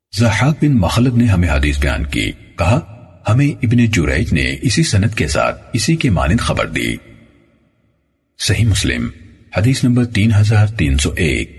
ضحاک بن مخلد نے ہمیں حدیث بیان کی، کہا ہمیں ابن جریج نے اسی سند کے ساتھ اسی کے مانند خبر دی۔ صحیح مسلم حدیث نمبر 3301۔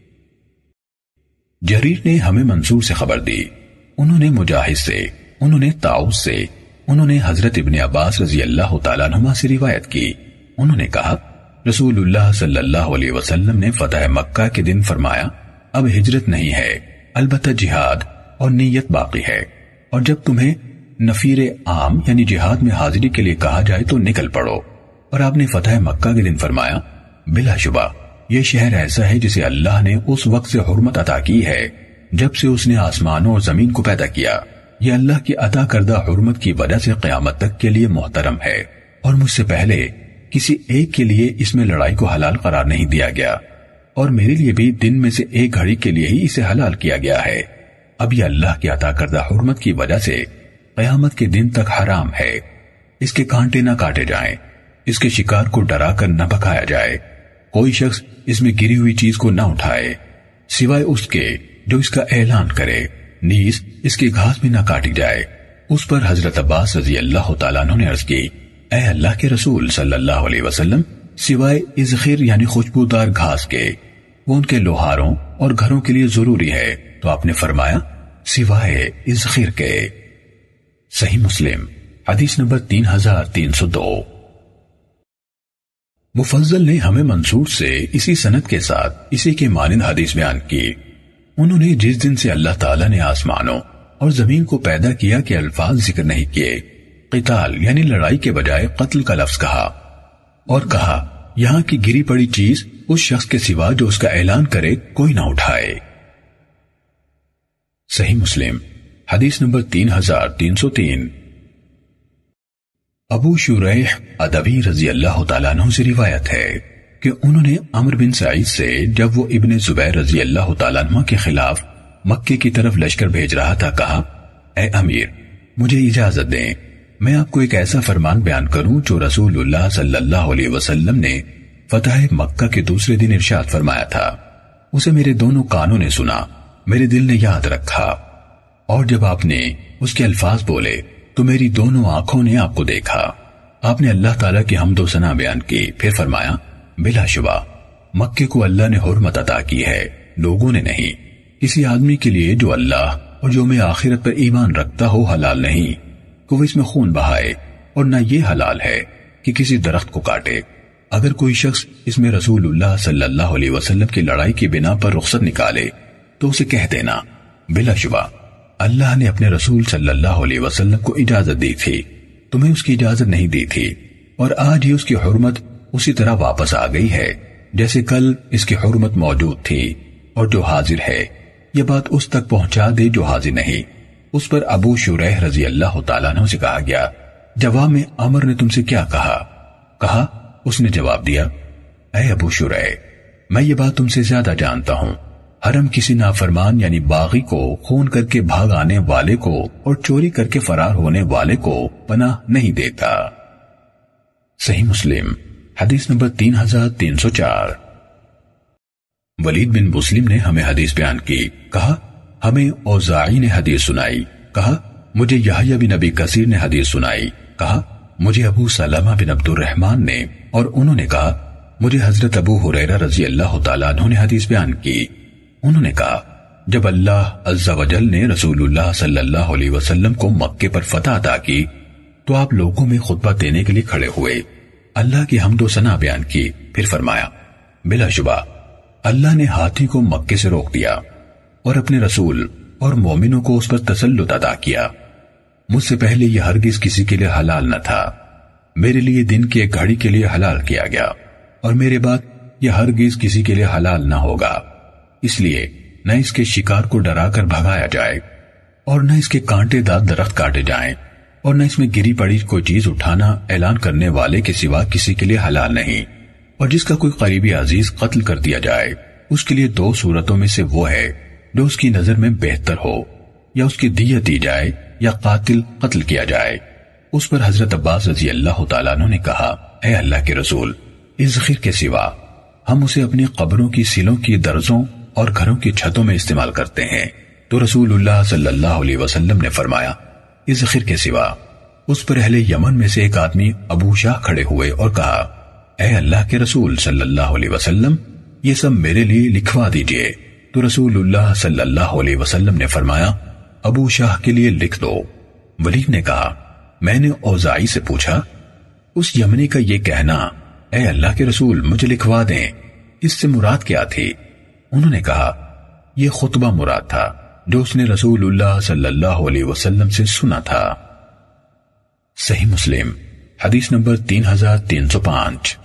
جریر نے ہمیں منصور سے خبر دی، انہوں نے مجاہد سے، انہوں نے طاؤس سے، انہوں نے حضرت ابن عباس رضی اللہ تعالیٰ عنہما سے روایت کی، انہوں نے کہا رسول اللہ صلی اللہ علیہ وسلم نے فتح مکہ کے دن فرمایا اب ہجرت نہیں ہے، البتہ جہاد اور نیت باقی ہے، اور جب تمہیں نفیر عام یعنی جہاد میں حاضری کے لیے کہا جائے تو نکل پڑو۔ اور آپ نے فتح مکہ کے دن فرمایا بلا شبہ یہ شہر ایسا ہے جسے اللہ نے اس وقت سے حرمت عطا کی ہے جب سے اس نے آسمانوں اور زمین کو پیدا کیا، یہ اللہ کی عطا کردہ حرمت کی وجہ سے قیامت تک کے لیے محترم ہے، اور مجھ سے پہلے کسی ایک کے لیے اس میں لڑائی کو حلال قرار نہیں دیا گیا، اور میرے لیے بھی دن میں سے ایک گھڑی کے لیے ہی اسے حلال کیا گیا ہے۔ اب یہ اللہ کی عطا کردہ حرمت کی وجہ سے قیامت کے دن تک حرام ہے، اس کے کانٹے نہ کاٹے جائیں، اس کے شکار کو ڈرا کر نہ بھگایا جائے، کوئی شخص اس میں گری ہوئی چیز کو نہ اٹھائے سوائے اس کے جو اس کا اعلان کرے، نیز اس کی گھاس بھی نہ کاٹی جائے۔ اس پر حضرت عباس رضی اللہ تعالیٰ عنہ نے عرض کی اے اللہ کے رسول صلی اللہ علیہ وسلم، سوائے اذخر یعنی خوشبودار گھاس کے، وہ ان کے لوہاروں اور گھروں کے لیے ضروری ہے، تو آپ نے فرمایا سوائے اذخر کے۔ صحیح مسلم حدیث نمبر 3302۔ مفضل نے ہمیں منصور سے اسی سند کے ساتھ اسی کے مانند حدیث بیان کی، انہوں نے جس دن سے اللہ تعالیٰ نے آسمانوں اور زمین کو پیدا کیا کے الفاظ ذکر نہیں کیے، قتال یعنی لڑائی کے بجائے قتل کا لفظ کہا، اور کہا یہاں کی گری پڑی چیز اس شخص کے سوا جو اس کا اعلان کرے کوئی نہ اٹھائے۔ صحیح مسلم حدیث نمبر 3303۔ ابو شریح ادبی رضی اللہ تعالیٰ عنہ سے روایت ہے کہ انہوں نے عمرو بن سعید سے جب وہ ابن زبیر رضی اللہ تعالیٰ عنہ کے خلاف مکے کی طرف لشکر بھیج رہا تھا کہا اے امیر مجھے اجازت دیں میں آپ کو ایک ایسا فرمان بیان کروں جو رسول اللہ صلی اللہ علیہ وسلم نے فتح مکہ کے دوسرے دن ارشاد فرمایا تھا، اسے میرے دونوں کانوں نے سنا، میرے دل نے یاد رکھا، اور جب آپ نے اس کے الفاظ بولے تو میری دونوں آنکھوں نے آپ کو دیکھا۔ آپ نے اللہ تعالیٰ کی حمد و ثنا بیان کی، پھر فرمایا بلا شبہ مکے کو اللہ نے حرمت عطا کی ہے، لوگوں نے نہیں۔ کسی آدمی کے لیے جو اللہ اور یوم آخرت پر ایمان رکھتا ہو حلال نہیں کہ وہ اس میں خون بہائے، اور نہ یہ حلال ہے کہ کسی درخت کو کاٹے۔ اگر کوئی شخص اس میں رسول اللہ صلی اللہ علیہ وسلم کی لڑائی کی بنا پر رخصت نکالے تو اسے کہہ دینا بلا شبہ اللہ نے اپنے رسول صلی اللہ علیہ وسلم کو اجازت دی تھی، تمہیں اس کی اجازت نہیں دی تھی، اور آج ہی اس کی حرمت اسی طرح واپس آ گئی ہے جیسے کل اس کی حرمت موجود تھی، اور جو حاضر ہے یہ بات اس تک پہنچا دے جو حاضر نہیں۔ اس پر ابو شریح رضی اللہ تعالیٰ عنہ سے کہا گیا جواب میں عمر نے تم سے کیا کہا؟ کہا اس نے جواب دیا اے ابو شریح میں یہ بات تم سے زیادہ جانتا ہوں، حرم کسی نافرمان یعنی باغی کو خون کر کے بھاگ آنے والے کو اور چوری کر کے فرار ہونے والے کو پناہ نہیں دیتا۔ صحیح مسلم حدیث نمبر 3304۔ ولید بن مسلم نے ہمیں حدیث بیان کی، کہا ہمیں اوزاعی نے حدیث سنائی، کہا مجھے یحییٰ بن ابی کثیر نے حدیث سنائی، کہا مجھے ابو سلمہ بن عبد الرحمن نے، اور انہوں نے کہا مجھے حضرت ابو ہریرہ رضی اللہ تعالیٰ عنہ نے حدیث بیان کی، انہوں نے کہا جب اللہ عز و جل نے رسول اللہ صلی اللہ علیہ وسلم کو مکے پر فتح عطا کی تو آپ لوگوں میں خطبہ دینے کے لیے کھڑے ہوئے، اللہ کی حمد و ثنا بیان کی، پھر فرمایا بلا شبہ اللہ نے ہاتھی کو مکے سے روک دیا اور اپنے رسول اور مومنوں کو اس پر تسلط عطا کیا، مجھ سے پہلے یہ ہرگز کسی کے لیے حلال نہ تھا، میرے لیے دن کی ایک گھڑی کے لیے حلال کیا گیا، اور میرے بعد یہ ہرگز کسی کے لیے حلال نہ ہوگا، اس لیے نہ اس کے شکار کو ڈرا کر بھگایا جائے، اور نہ اس کے کانٹے دار درخت کاٹے جائیں، اور نہ اس میں گری پڑی کوئی چیز اٹھانا اعلان کرنے والے کے سوا کسی کے لیے حلال نہیں، اور جس کا کوئی قریبی عزیز قتل کر دیا جائے اس کے لیے دو صورتوں میں سے وہ ہے جو اس کی نظر میں بہتر ہو، یا اس کی دیت دی جائے یا قاتل قتل کیا جائے۔ اس پر حضرت عباس رضی اللہ تعالیٰ عنہ نے کہا اے اللہ کے رسول اذخر کے سوا ہم اسے اپنی قبروں کی سلوں کی درزوں اور گھروں کی چھتوں میں استعمال کرتے ہیں، تو رسول اللہ صلی اللہ علیہ وسلم نے فرمایا اذخر کے سوا۔ اس پر اہل یمن میں سے ایک آدمی ابو شاہ کھڑے ہوئے اور کہا اے اللہ کے رسول صلی اللہ علیہ وسلم یہ سب میرے لیے لکھوا دیجئے۔ تو رسول اللہ صلی اللہ علیہ وسلم نے فرمایا ابو شاہ کے لیے لکھ دو۔ ولید نے کہا میں نے اوزاعی سے پوچھا اس یمنی کا یہ کہنا اے اللہ کے رسول مجھے لکھوا دیں اس سے مراد کیا تھی؟ انہوں نے کہا یہ خطبہ مراد تھا جو اس نے رسول اللہ صلی اللہ علیہ وسلم سے سنا تھا۔ صحیح مسلم حدیث نمبر 3305۔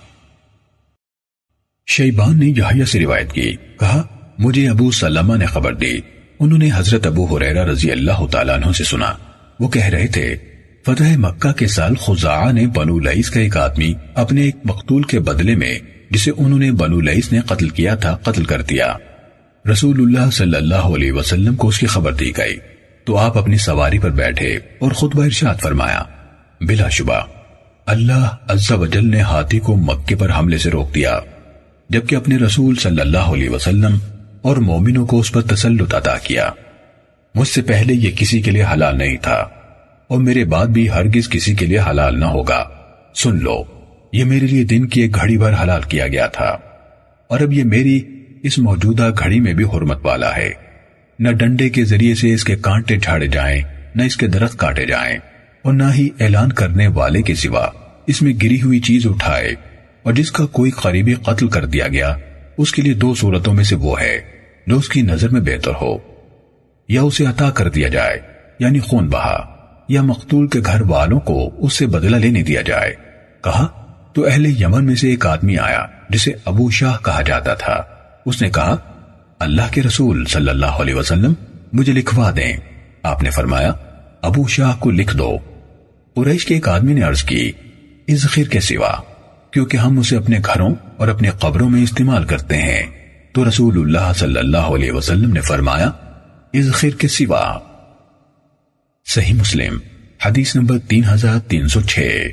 شیبان نے یحییٰ سے روایت کی، کہا مجھے ابو سلمہ نے خبر دی، انہوں نے حضرت ابو ہریرہ رضی اللہ تعالیٰ عنہ سے سنا، وہ کہہ رہے تھے فتح مکہ کے سال خزاعہ نے بنو لیث کا ایک آدمی اپنے ایک مقتول کے بدلے میں جسے انہوں نے بنو لیث نے قتل کیا تھا قتل کر دیا۔ رسول اللہ صلی اللہ علیہ وسلم کو اس کی خبر دی گئی تو آپ اپنی سواری پر بیٹھے اور خطبہ ارشاد فرمایا بلا شبہ اللہ عز و جل نے ہاتھی کو مکے پر حملے سے روک دیا، جبکہ اپنے رسول صلی اللہ علیہ وسلم اور مومنوں کو اس پر تسلط عطا کیا۔ مجھ سے پہلے یہ کسی کے لیے حلال نہیں تھا اور میرے بعد بھی ہرگز کسی کے لیے حلال نہ ہوگا۔ سن لو یہ میرے لیے دن کی ایک گھڑی بھر حلال کیا گیا تھا اور اب یہ میری اس موجودہ گھڑی میں بھی حرمت والا ہے۔ نہ ڈنڈے کے ذریعے سے اس کے کانٹے جھاڑے جائیں، نہ اس کے درخت کاٹے جائیں، اور نہ ہی اعلان کرنے والے کے سوا اس میں گری ہوئی چیز اٹھائے، اور جس کا کوئی قریبی قتل کر دیا گیا اس کے لیے دو صورتوں میں سے وہ ہے جو اس کی نظر میں بہتر ہو، یا اسے عطا کر دیا جائے یعنی خون بہا، یا مقتول کے گھر والوں کو اس سے بدلہ لینے دیا جائے۔ کہا تو اہل یمن میں سے ایک آدمی آیا جسے ابو شاہ کہا جاتا تھا، اس نے کہا اللہ کے رسول صلی اللہ علیہ وسلم مجھے لکھوا دیں۔ آپ نے فرمایا ابو شاہ کو لکھ دو۔ قریش کے ایک آدمی نے عرض کی اذخر کے سوا، کیونکہ ہم اسے اپنے گھروں اور اپنے قبروں میں استعمال کرتے ہیں۔ تو رسول اللہ صلی اللہ علیہ وسلم نے فرمایا اذخر کے سوا۔ صحیح مسلم حدیث نمبر 3306۔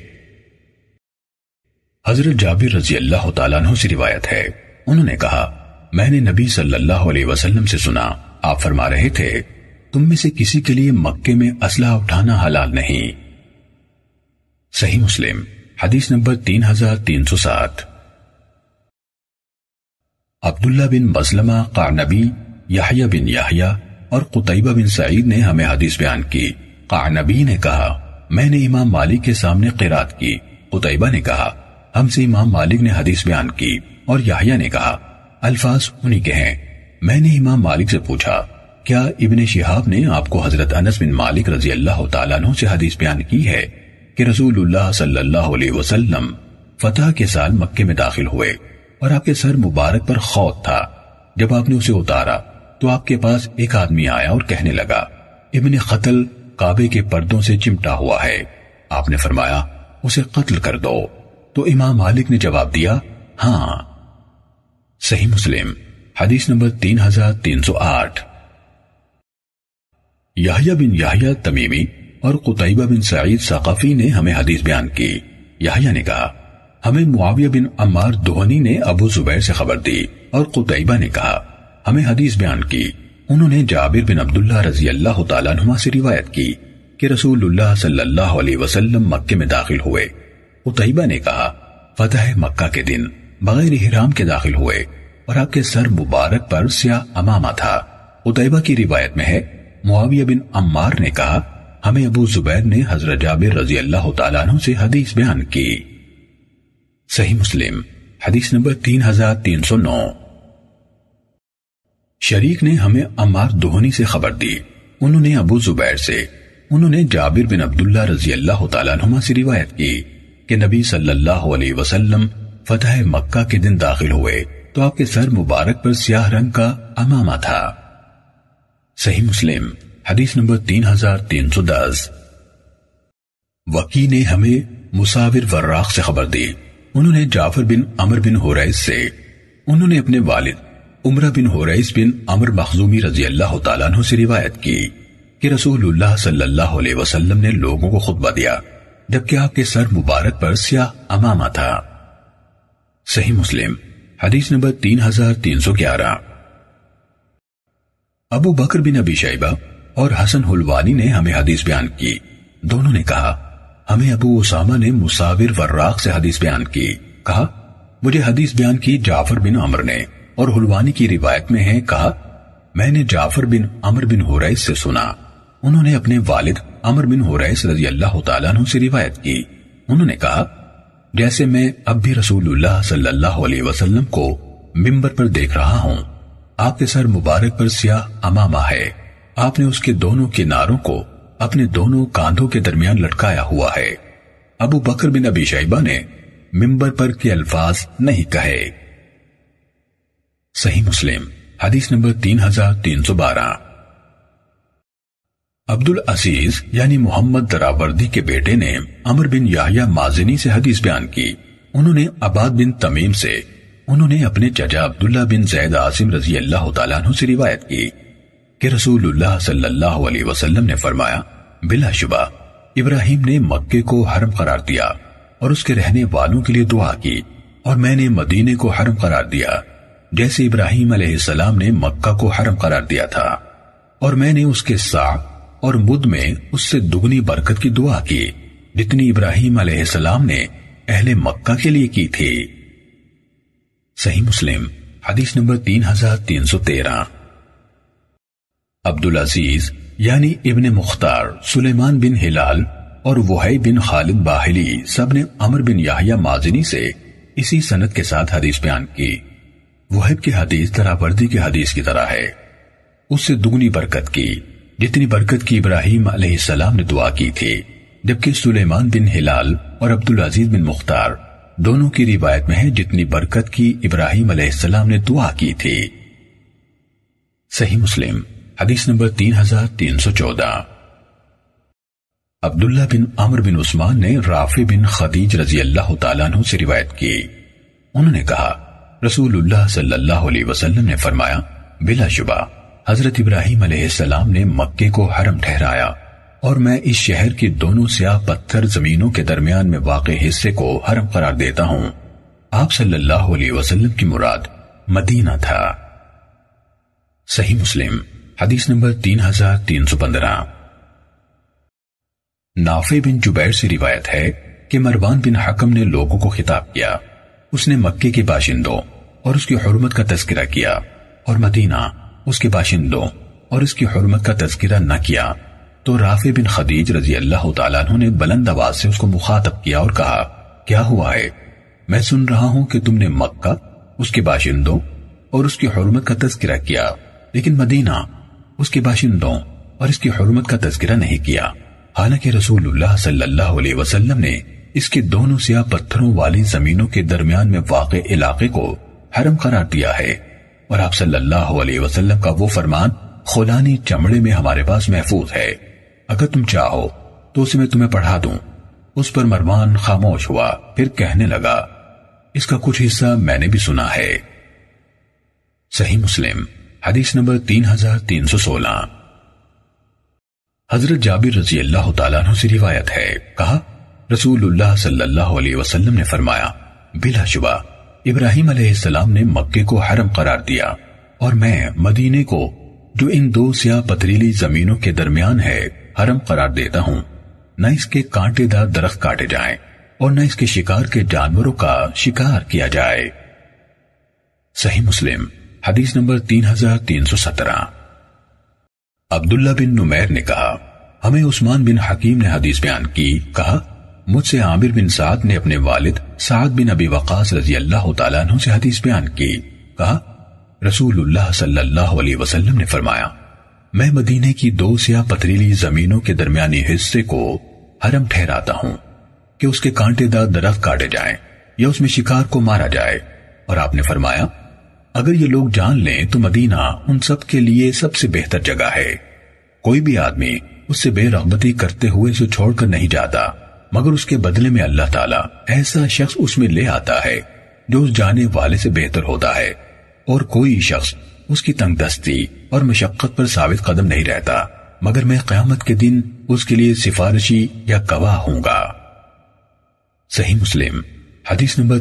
حضرت جابر رضی اللہ تعالیٰ عنہ سے روایت ہے، انہوں نے کہا میں نے نبی صلی اللہ علیہ وسلم سے سنا، آپ فرما رہے تھے تم میں سے کسی کے لیے مکے میں اسلحہ اٹھانا حلال نہیں۔ صحیح مسلم حدیث نمبر 3307۔ عبداللہ بن مسلمہ قعنبی، یحییٰ بن یحییٰ اور قتیبہ بن سعید نے ہمیں حدیث بیان کی۔ قعنبی نے کہا میں نے امام مالک کے سامنے قرات کی، قتیبہ نے کہا ہم سے امام مالک نے حدیث بیان کی، اور یحییٰ نے کہا الفاظ انہی کے ہیں۔ میں نے امام مالک سے پوچھا کیا ابن شہاب نے آپ کو حضرت انس بن مالک رضی اللہ تعالیٰ عنہ سے حدیث بیان کی ہے کہ رسول اللہ صلی اللہ علیہ وسلم فتح کے سال مکے میں داخل ہوئے اور آپ کے سر مبارک پر خوت تھا، جب آپ نے اسے اتارا تو آپ کے پاس ایک آدمی آیا اور کہنے لگا ابن قتل کعبے کے پردوں سے چمٹا ہوا ہے، آپ نے فرمایا اسے قتل کر دو، تو امام مالک نے جواب دیا ہاں۔ صحیح مسلم حدیث نمبر 3308۔ یحییٰ بن یحییٰ تمیمی اور قتیبہ بن سعید ثقفی نے ہمیں حدیث بیان کی۔ یحییٰ نے کہا ہمیں معاویہ بن عمار دہنی نے ابو زبیر سے خبر دی، اور قتیبہ نے کہا ہمیں حدیث بیان کی، انہوں نے جابر بن عبداللہ رضی اللہ تعالیٰ عنہ سے روایت کی کہ رسول اللہ صلی اللہ علیہ وسلم مکے میں داخل ہوئے۔ قتیبہ نے کہا فتح مکہ کے دن بغیر احرام کے داخل ہوئے اور آپ کے سر مبارک پر سیاہ امامہ تھا۔ قتیبہ کی روایت میں ہے معاویہ بن عمار نے کہا ہمیں ابو زبیر نے حضرت جابر رضی اللہ تعالیٰ عنہ سے حدیث بیان کی۔ صحیح مسلم حدیث نمبر 3309۔ شریک نے ہمیں عمار دہنی سے خبر دی، انہوں نے ابو زبیر سے، انہوں نے جابر بن عبداللہ رضی اللہ تعالیٰ عنہ سے روایت کی کہ نبی صلی اللہ علیہ وسلم فتح مکہ کے دن داخل ہوئے تو آپ کے سر مبارک پر سیاہ رنگ کا امامہ تھا۔ صحیح مسلم حدیث نمبر 3310۔ وکی نے ہمیں مساور وراق سے خبر دی، انہوں نے جعفر بن عمر بن حریث سے، انہوں نے اپنے والد عمرہ بن حریث بن عمر مخزومی رضی اللہ تعالیٰ عنہ سے روایت کی کہ رسول اللہ صلی اللہ علیہ وسلم نے لوگوں کو خطبہ دیا جبکہ آپ کے سر مبارک پر سیاہ امامہ تھا۔ صحیح مسلم حدیث نمبر 3311۔ ابو بکر بن ابی شیبہ اور حسن حلوانی نے ہمیں حدیث بیان کی. دونوں نے کہا ہمیں ابو اسامہ نے مصابر وراق سے حدیث بیان کی. کہا مجھے حدیث بیان کی جعفر بن عمر نے، اور حلوانی کی روایت میں ہے کہا میں نے جعفر بن عمر بن حریث سے سنا. انہوں نے اپنے والد عمر بن حریث رضی اللہ تعالیٰ عنہ سے روایت کی. انہوں نے کہا جیسے میں اب بھی رسول اللہ صلی اللہ علیہ وسلم کو ممبر پر دیکھ رہا ہوں. آپ کے سر مبارک پر سیاہ امامہ ہے. آپ نے اس کے دونوں کناروں کو اپنے دونوں کاندھوں کے درمیان لٹکایا ہوا ہے. ابو بکر بن ابی شیبہ نے ممبر پر کے الفاظ نہیں کہے. صحیح مسلم حدیث نمبر 3312. عبد العزیز یعنی محمد دراوردی کے بیٹے نے عمر بن یحییٰ مازنی سے حدیث بیان کی. انہوں نے عباد بن تمیم سے، انہوں نے اپنے چچا عبداللہ بن زید عاصم رضی اللہ تعالیٰ عنہ سے روایت کی کہ رسول اللہ صلی اللہ علیہ وسلم نے فرمایا بلا شبہ ابراہیم نے مکے کو حرم قرار دیا اور اس کے رہنے والوں کے لیے دعا کی، اور میں نے مدینے کو حرم قرار دیا جیسے ابراہیم علیہ السلام نے مکہ کو حرم قرار دیا تھا، اور میں نے اس کے سا اور مد میں اس سے دگنی برکت کی دعا کی جتنی ابراہیم علیہ السلام نے اہل مکہ کے لیے کی تھی. صحیح مسلم حدیث نمبر 3313. عبد العزیز یعنی ابن مختار، سلیمان بن ہلال اور وحی بن خالد باہلی سب نے عمر بن یحییٰ مازنی سے اسی سند کے ساتھ حدیث بیان کی. وحب کی حدیث دراوردی کی حدیث کی طرح ہے. اس سے دگنی برکت کی جتنی برکت کی ابراہیم علیہ السلام نے دعا کی تھی، جبکہ سلیمان بن ہلال اور عبد العزیز بن مختار دونوں کی روایت میں ہے جتنی برکت کی ابراہیم علیہ السلام نے دعا کی تھی. صحیح مسلم حدیث نمبر 3314. عبداللہ بن عمر بن عثمان نے رافع بن خدیج رضی اللہ تعالیٰ عنہ سے روایت کی. انہوں نے کہا رسول اللہ صلی اللہ علیہ وسلم نے فرمایا بلا شبہ حضرت ابراہیم علیہ السلام نے مکے کو حرم ٹھہرایا، اور میں اس شہر کی دونوں سیاہ پتھر زمینوں کے درمیان میں واقع حصے کو حرم قرار دیتا ہوں. آپ صلی اللہ علیہ وسلم کی مراد مدینہ تھا. صحیح مسلم حدیث نمبر 3315. نافع بن جبیر سے روایت ہے کہ مروان بن حکم نے لوگوں کو خطاب کیا. اس نے مکے کے باشندوں اور اس کی حرمت کا تذکرہ کیا، اور مدینہ اس کے باشندوں اور اس کی حرمت کا تذکرہ نہ کیا. تو رافع بن خدیج رضی اللہ تعالیٰ عنہ نے بلند آواز سے اس کو مخاطب کیا اور کہا کیا ہوا ہے؟ میں سن رہا ہوں کہ تم نے مکہ، اس کے باشندوں اور اس کی حرمت کا تذکرہ کیا، لیکن مدینہ اس کے باشندوں اور اس کی حرمت کا تذکرہ نہیں کیا، حالانکہ رسول اللہ صلی اللہ علیہ وسلم نے اس کے دونوں سیاہ پتھروں والی زمینوں کے درمیان میں واقع علاقے کو حرم قرار دیا ہے، اور آپ صلی اللہ علیہ وسلم کا وہ فرمان خولانی چمڑے میں ہمارے پاس محفوظ ہے. اگر تم چاہو تو اسے میں تمہیں پڑھا دوں. اس پر مروان خاموش ہوا، پھر کہنے لگا اس کا کچھ حصہ میں نے بھی سنا ہے. صحیح مسلم حدیث نمبر 3316. حضرت جابر رضی اللہ تعالیٰ عنہ سے روایت ہے، کہا رسول اللہ صلی اللہ علیہ وسلم نے فرمایا بلا شبہ ابراہیم علیہ السلام نے مکے کو حرم قرار دیا، اور میں مدینے کو جو ان دو سیاہ پتریلی زمینوں کے درمیان ہے حرم قرار دیتا ہوں. نہ اس کے کانٹے دار درخت کاٹے جائیں اور نہ اس کے شکار کے جانوروں کا شکار کیا جائے. صحیح مسلم حدیث نمبر 3317. عبداللہ بن نمیر نے کہا ہمیں عثمان بن حکیم نے حدیث بیان کی. کہا مجھ سے عامر بن سعد نے اپنے والد سعد بن ابی وقاص رضی اللہ تعالیٰ عنہ سے حدیث بیان کی. کہا رسول اللہ صلی اللہ علیہ وسلم نے فرمایا میں مدینے کی دو سیاہ پتریلی زمینوں کے درمیانی حصے کو حرم ٹھہراتا ہوں کہ اس کے کانٹے دار درخت کاٹے جائیں یا اس میں شکار کو مارا جائے. اور آپ نے فرمایا اگر یہ لوگ جان لیں تو مدینہ ان سب کے لیے سب سے بہتر جگہ ہے. کوئی بھی آدمی اس سے بے رغبتی کرتے ہوئے اسے چھوڑ کر نہیں جاتا، مگر اس کے بدلے میں اللہ تعالیٰ ایسا شخص اس میں لے آتا ہے جو اس جانے والے سے بہتر ہوتا ہے، اور کوئی شخص اس کی تنگ دستی اور مشقت پر ثابت قدم نہیں رہتا مگر میں قیامت کے دن اس کے لیے سفارشی یا گواہ ہوں گا. صحیح مسلم حدیث نمبر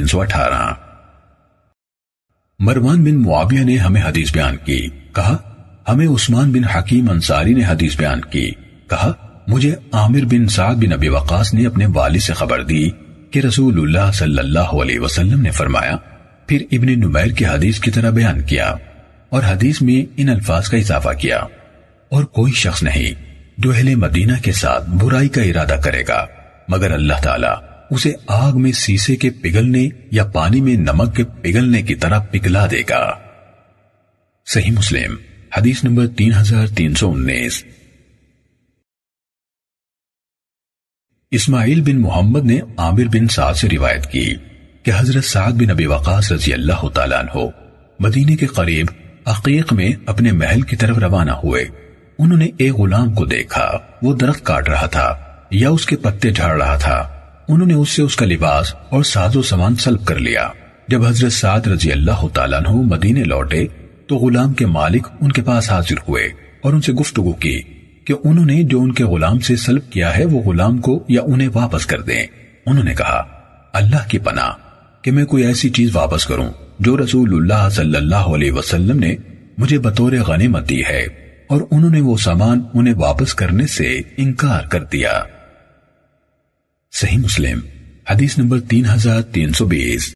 3318. مروان بن معاویہ نے ہمیں حدیث بیان کی. کہا ہمیں عثمان بن حکیم انصاری نے حدیث بیان کی، کہا مجھے عامر بن سعد بن ابی وقاص نے اپنے والد سے خبر دی کہ رسول اللہ صلی اللہ علیہ وسلم نے فرمایا، پھر ابن نمیر کی حدیث کی طرح بیان کیا اور حدیث میں ان الفاظ کا اضافہ کیا، اور کوئی شخص نہیں جو اہل مدینہ کے ساتھ برائی کا ارادہ کرے گا مگر اللہ تعالیٰ اسے آگ میں سیسے کے پگھلنے یا پانی میں نمک کے پگھلنے کی طرح پگھلا دے گا۔ صحیح مسلم حدیث نمبر 3319۔ اسماعیل بن محمد نے عامر بن سعد سے روایت کی کہ حضرت سعد بن ابی وقاص رضی اللہ تعالیٰ عنہ مدینے کے قریب عقیق میں اپنے محل کی طرف روانہ ہوئے۔ انہوں نے ایک غلام کو دیکھا، وہ درخت کاٹ رہا تھا یا اس کے پتے جھاڑ رہا تھا۔ انہوں نے اس سے اس کا لباس اور ساز و سامان سلب کر لیا۔ جب حضرت سعد رضی اللہ تعالیٰ عنہ مدینے لوٹے تو غلام کے مالک ان کے پاس حاضر ہوئے اور ان سے گفتگو کی کہ انہوں نے جو ان کے غلام سے سلب کیا ہے وہ غلام کو یا انہیں واپس کر دیں۔ انہوں نے کہا، اللہ کی پناہ کہ میں کوئی ایسی چیز واپس کروں جو رسول اللہ صلی اللہ علیہ وسلم نے مجھے بطور غنیمت دی ہے، اور انہوں نے وہ سامان انہیں واپس کرنے سے انکار کر دیا۔ صحیح مسلم حدیث نمبر 3320۔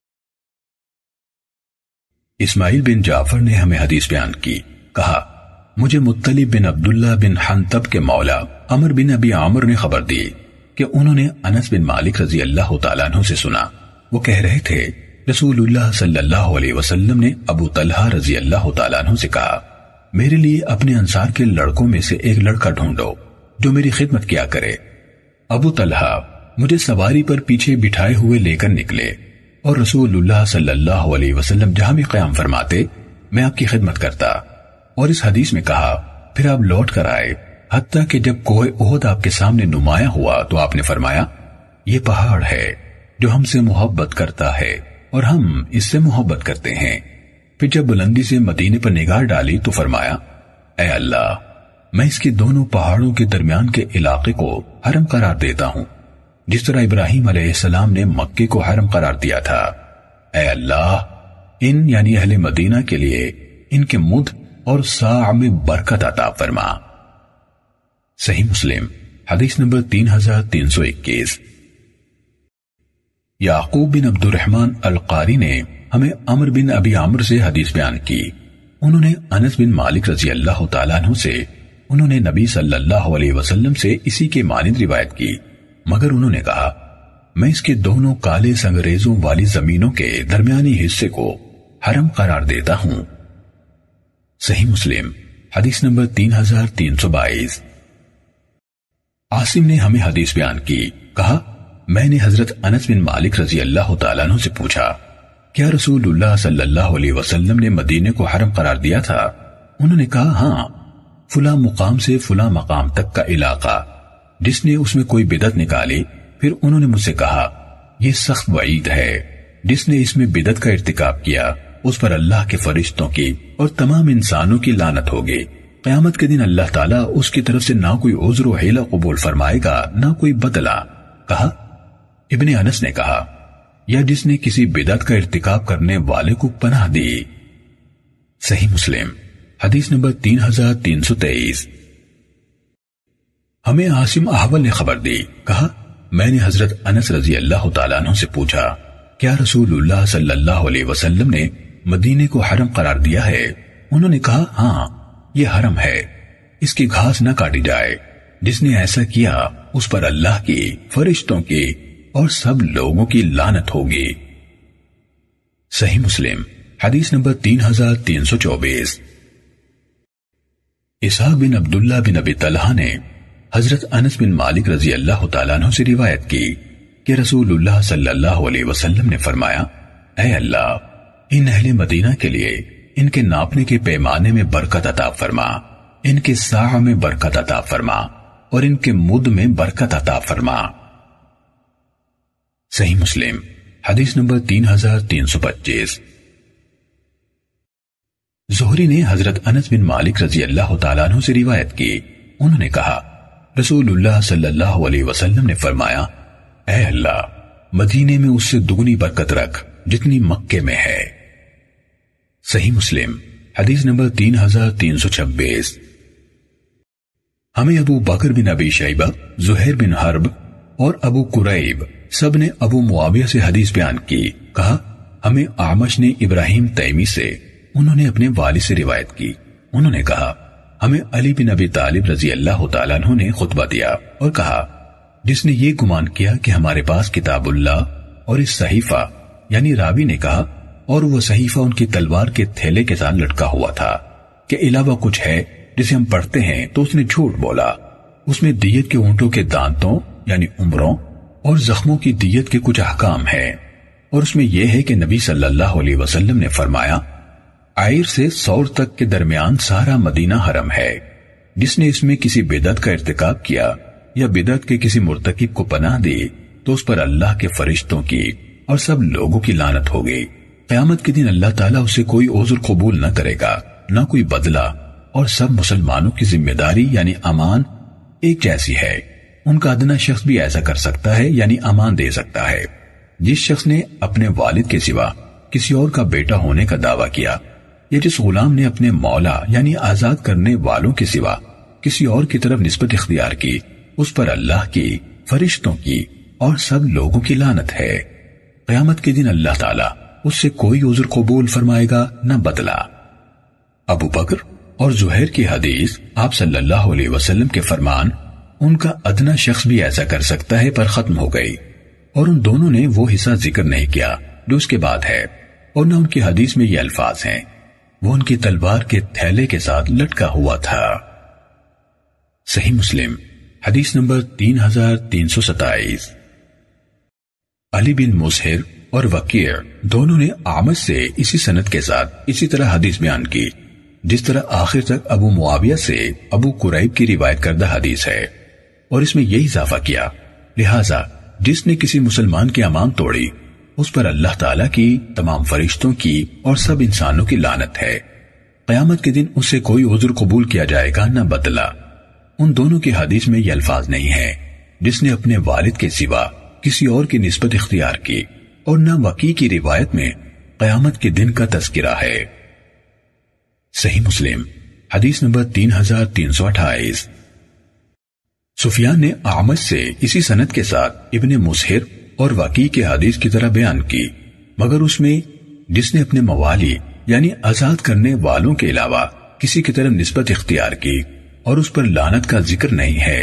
اسماعیل بن جعفر نے ہمیں حدیث بیان کی، کہا مجھے مطلب بن عبداللہ بن حنطب کے مولا عمر بن ابی عامر نے خبر دی کہ انہوں نے انس بن مالک رضی اللہ تعالیٰ عنہ سے سنا، وہ کہہ رہے تھے رسول اللہ صلی اللہ علیہ وسلم نے ابو طلحہ رضی اللہ تعالیٰ عنہ سے کہا، میرے لیے اپنے انصار کے لڑکوں میں سے ایک لڑکا ڈھونڈو جو میری خدمت کیا کرے۔ ابو طلحہ مجھے سواری پر پیچھے بٹھائے ہوئے لے کر نکلے، اور رسول اللہ صلی اللہ علیہ وسلم جہاں بھی قیام فرماتے میں آپ کی خدمت کرتا، اور اس حدیث میں کہا پھر آپ لوٹ کر آئے، حتیٰ کہ جب کوہ احد آپ کے سامنے نمایاں ہوا تو آپ نے فرمایا، یہ پہاڑ ہے جو ہم سے محبت کرتا ہے اور ہم اس سے محبت کرتے ہیں۔ پھر جب بلندی سے مدینے پر نگاہ ڈالی تو فرمایا، اے اللہ، میں اس کے دونوں پہاڑوں کے درمیان کے علاقے کو حرم قرار دیتا ہوں، جس طرح ابراہیم علیہ السلام نے مکے کو حرم قرار دیا تھا۔ اے اللہ، ان یعنی اہل مدینہ کے لیے ان کے مد اور ساع میں برکت عطا فرما۔ صحیح مسلم حدیث نمبر 3321۔ یعقوب بن عبد الرحمن القاری نے ہمیں عمر بن ابی عامر سے حدیث بیان کی، انہوں نے انس بن مالک رضی اللہ تعالیٰ عنہ سے انہوں نے نبی صلی اللہ علیہ وسلم سے اسی کے مانند روایت کی، مگر انہوں نے کہا، میں اس کے دونوں کالے سنگریزوں والی زمینوں کے درمیانی حصے کو حرم قرار دیتا ہوں۔ صحیح مسلم حدیث نمبر 3322۔ عاصم نے ہمیں حدیث بیان کی، کہا میں نے حضرت انس بن مالک رضی اللہ تعالیٰ عنہ سے پوچھا، کیا رسول اللہ صلی اللہ علیہ وسلم نے مدینے کو حرم قرار دیا تھا؟ انہوں نے کہا، ہاں، فلاں مقام سے فلاں مقام تک کا علاقہ، جس نے اس میں کوئی بدعت نکالی۔ پھر انہوں نے مجھ سے کہا، یہ سخت وعید ہے، جس نے اس میں بدعت کا ارتکاب کیا اس پر اللہ کے فرشتوں کی اور تمام انسانوں کی لعنت ہوگی۔ قیامت کے دن اللہ تعالیٰ اس کی طرف سے نہ کوئی عذر و حیلہ قبول فرمائے گا نہ کوئی بدلہ۔ کہا ابن انس نے کہا، یا جس نے کسی بدعت کا ارتکاب کرنے والے کو پناہ دی۔ صحیح مسلم حدیث نمبر 3323۔ ہمیں عاصم احول نے خبر دی، کہا میں نے حضرت انس رضی اللہ تعالیٰ عنہ سے پوچھا، کیا رسول اللہ صلی اللہ علیہ وسلم نے مدینے کو حرم قرار دیا ہے؟ انہوں نے کہا، ہاں، یہ حرم ہے، اس کی گھاس نہ کاٹی جائے، جس نے ایسا کیا اس پر اللہ کی، فرشتوں کی اور سب لوگوں کی لعنت ہوگی۔ صحیح مسلم حدیث نمبر 3324۔ اسحاق بن عبداللہ بن ابی طلحہ نے حضرت انس بن مالک رضی اللہ تعالیٰ عنہ سے روایت کی کہ رسول اللہ صلی اللہ علیہ وسلم نے فرمایا، اے اللہ، ان اہل مدینہ کے لیے ان کے ناپنے کے پیمانے میں برکت عطا فرما، ان کے ساع میں برکت عطا فرما اور ان کے مد میں برکت عطا فرما۔ صحیح مسلم حدیث نمبر 3325۔ زہری نے حضرت انس بن مالک رضی اللہ تعالیٰ عنہ سے روایت کی، انہوں نے کہا رسول اللہ صلی اللہ علیہ وسلم نے فرمایا، اے اللہ، مدینے میں اس سے دگنی برکت رکھ جتنی مکے میں ہے۔ صحیح مسلم حدیث نمبر 3326۔ ہمیں ابو بکر بن ابی شیبہ، زہیر بن حرب اور ابو قریب سب نے ابو معاویہ سے حدیث بیان کی۔ کہا ہمیں اعمش نے ابراہیم تیمی سے، انہوں نے اپنے والد سے روایت کی، انہوں نے کہا ہمیں علی بن ابی طالب رضی اللہ تعالیٰ عنہ نے خطبہ دیا اور کہا جس نے یہ گمان کیا کہ ہمارے پاس کتاب اللہ اور اس صحیفہ، یعنی راوی نے کہا، اور وہ صحیفہ ان کی تلوار کے تھیلے کے ساتھ لٹکا ہوا تھا کہ علاوہ کچھ ہے جسے ہم پڑھتے ہیں، تو اس نے جھوٹ بولا۔ اس میں دیت کے اونٹوں کے دانتوں یعنی عمروں اور زخموں کی دیت کے کچھ احکام ہیں، اور اس میں یہ ہے کہ نبی صلی اللہ علیہ وسلم نے فرمایا عیر سے سور تک کے درمیان سارا مدینہ حرم ہے، جس نے اس میں کسی بدعت کا ارتکاب کیا یا بدعت کے کسی مرتکب کو پناہ دی تو اس پر اللہ کے فرشتوں کی اور سب لوگوں کی لعنت ہوگی۔ قیامت کے دن اللہ تعالیٰ اسے کوئی عذر قبول نہ کرے گا، نہ کوئی بدلہ، اور سب مسلمانوں کی ذمہ داری یعنی امان ایک جیسی ہے۔ ان کا ادنا شخص بھی ایسا کر سکتا ہے یعنی امان دے سکتا ہے۔ جس شخص نے اپنے والد کے سوا کسی اور کا بیٹا ہونے کا دعویٰ کیا، یا جس غلام نے اپنے مولا یعنی آزاد کرنے والوں کے سوا کسی اور کی طرف نسبت اختیار کی، اس پر اللہ کی، فرشتوں کی اور سب لوگوں کی لعنت ہے۔ قیامت کے دن اللہ تعالیٰ اس سے کوئی عذر قبول فرمائے گا نہ بدلہ۔ ابو بکر اور زہیر کی حدیث آپ صلی اللہ علیہ وسلم کے فرمان ان کا ادنا شخص بھی ایسا کر سکتا ہے پر ختم ہو گئی، اور ان دونوں نے وہ حصہ ذکر نہیں کیا جو اس کے بعد ہے، اور نہ ان کی حدیث میں یہ الفاظ ہیں وہ ان کی تلوار کے تھیلے کے ساتھ لٹکا ہوا تھا۔ صحیح مسلم حدیث نمبر 3327۔ علی بن مسہر اور وکیع دونوں نے اعمش سے اسی سند کے ساتھ اسی طرح حدیث بیان کی جس طرح آخر تک ابو معاویہ سے ابو قریب کی روایت کردہ حدیث ہے، اور اس میں یہی اضافہ کیا لہٰذا جس نے کسی مسلمان کی امان توڑی اس پر اللہ تعالیٰ کی، تمام فرشتوں کی اور سب انسانوں کی لعنت ہے۔ قیامت کے دن اس سے کوئی عذر قبول کیا جائے گا نہ بدلہ۔ ان دونوں کی حدیث میں یہ الفاظ نہیں ہیں جس نے اپنے والد کے سوا کسی اور کی نسبت اختیار کی، اور نہ وکیع کی روایت میں قیامت کے دن کا تذکرہ ہے۔ صحیح مسلم حدیث نمبر 3328۔ سفیان نے اعمش سے اسی سند کے ساتھ ابن مسہر اور وکیع کے حدیث کی طرح بیان کی، مگر اس میں جس نے اپنے موالی یعنی آزاد کرنے والوں کے علاوہ کسی کی طرف نسبت اختیار کی اور اس پر لعنت کا ذکر نہیں ہے۔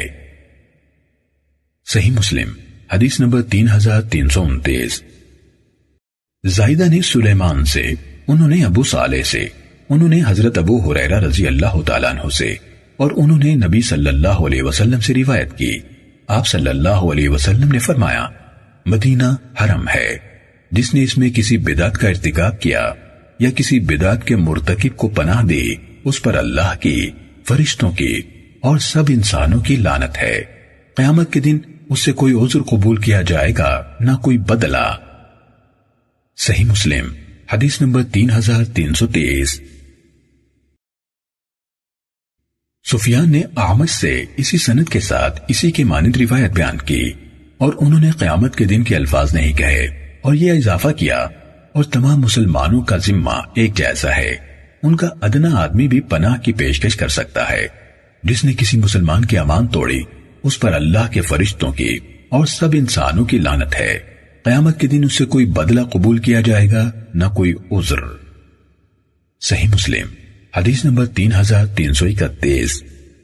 صحیح مسلم حدیث نمبر 3329۔ زائدہ نے سلیمان سے، انہوں نے ابو صالح سے، انہوں نے حضرت ابو ہریرہ رضی اللہ تعالیٰ عنہ سے، اور انہوں نے نبی صلی اللہ علیہ وسلم سے روایت کی۔ آپ صلی اللہ علیہ وسلم نے فرمایا مدینہ حرم ہے، جس نے اس میں کسی بدعت کا ارتکاب کیا یا کسی بدعت کے مرتکب کو پناہ دی اس پر اللہ کی، فرشتوں کی اور سب انسانوں کی لعنت ہے۔ قیامت کے دن اس سے کوئی عذر قبول کیا جائے گا نہ کوئی بدلہ۔ صحیح مسلم حدیث نمبر 3323۔ سفیان نے اعمش سے اسی سند کے ساتھ اسی کے مانند روایت بیان کی، اور انہوں نے قیامت کے دن کے الفاظ نہیں کہے، اور یہ اضافہ کیا اور تمام مسلمانوں کا ذمہ ایک جیسا ہے، ان کا ادنا آدمی بھی پناہ کی پیشکش کر سکتا ہے۔ جس نے کسی مسلمان کی امان توڑی اس پر اللہ کے فرشتوں کی اور سب انسانوں کی لعنت ہے۔ قیامت کے دن اس سے کوئی بدلہ قبول کیا جائے گا نہ کوئی عذر۔ صحیح مسلم حدیث نمبر 3331۔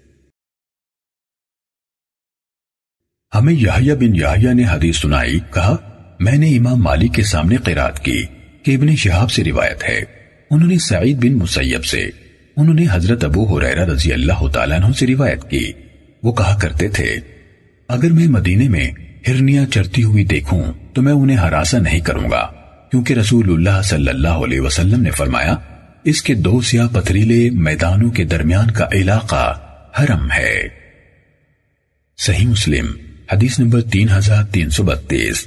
ہمیں یحییٰ بن یحییٰ نے حدیث سنائی، کہا میں نے امام مالک کے سامنے قرات کی کہ ابن شہاب سے روایت ہے، انہوں نے سعید بن مسیب سے، انہوں نے حضرت ابو ہریرہ رضی اللہ تعالیٰ عنہ سے روایت کی، وہ کہا کرتے تھے اگر میں مدینے میں ہرنیاں چرتی ہوئی دیکھوں تو میں انہیں ہراساں نہیں کروں گا، کیونکہ رسول اللہ صلی اللہ علیہ وسلم نے فرمایا اس کے دو سیاہ پتھریلے میدانوں کے درمیان کا علاقہ حرم ہے۔ صحیح مسلم حدیث نمبر 3332۔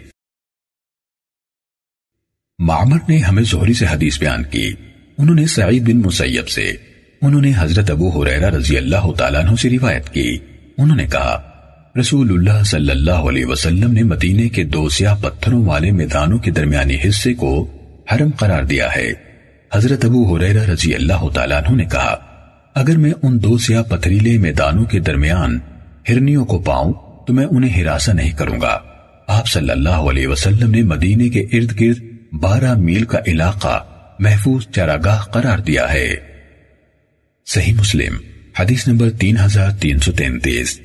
معمر نے ہمیں زہری سے حدیث بیان کی، انہوں نے سعید بن مسیب سے، انہوں نے حضرت ابو ہریرہ رضی اللہ تعالیٰ عنہ سے روایت کی، انہوں نے کہا رسول اللہ صلی اللہ علیہ وسلم نے مدینے کے دو سیاہ پتھروں والے میدانوں کے درمیانی حصے کو حرم قرار دیا ہے۔ حضرت ابو ہریرہ رضی اللہ تعالیٰ عنہ نے کہا اگر میں ان دو سیاہ پتھریلے میدانوں کے درمیان ہرنیوں کو پاؤں تو میں انہیں ہراساں نہیں کروں گا۔ آپ صلی اللہ علیہ وسلم نے مدینے کے ارد گرد 12 میل کا علاقہ محفوظ چراگاہ قرار دیا ہے۔ صحیح مسلم حدیث نمبر 3333۔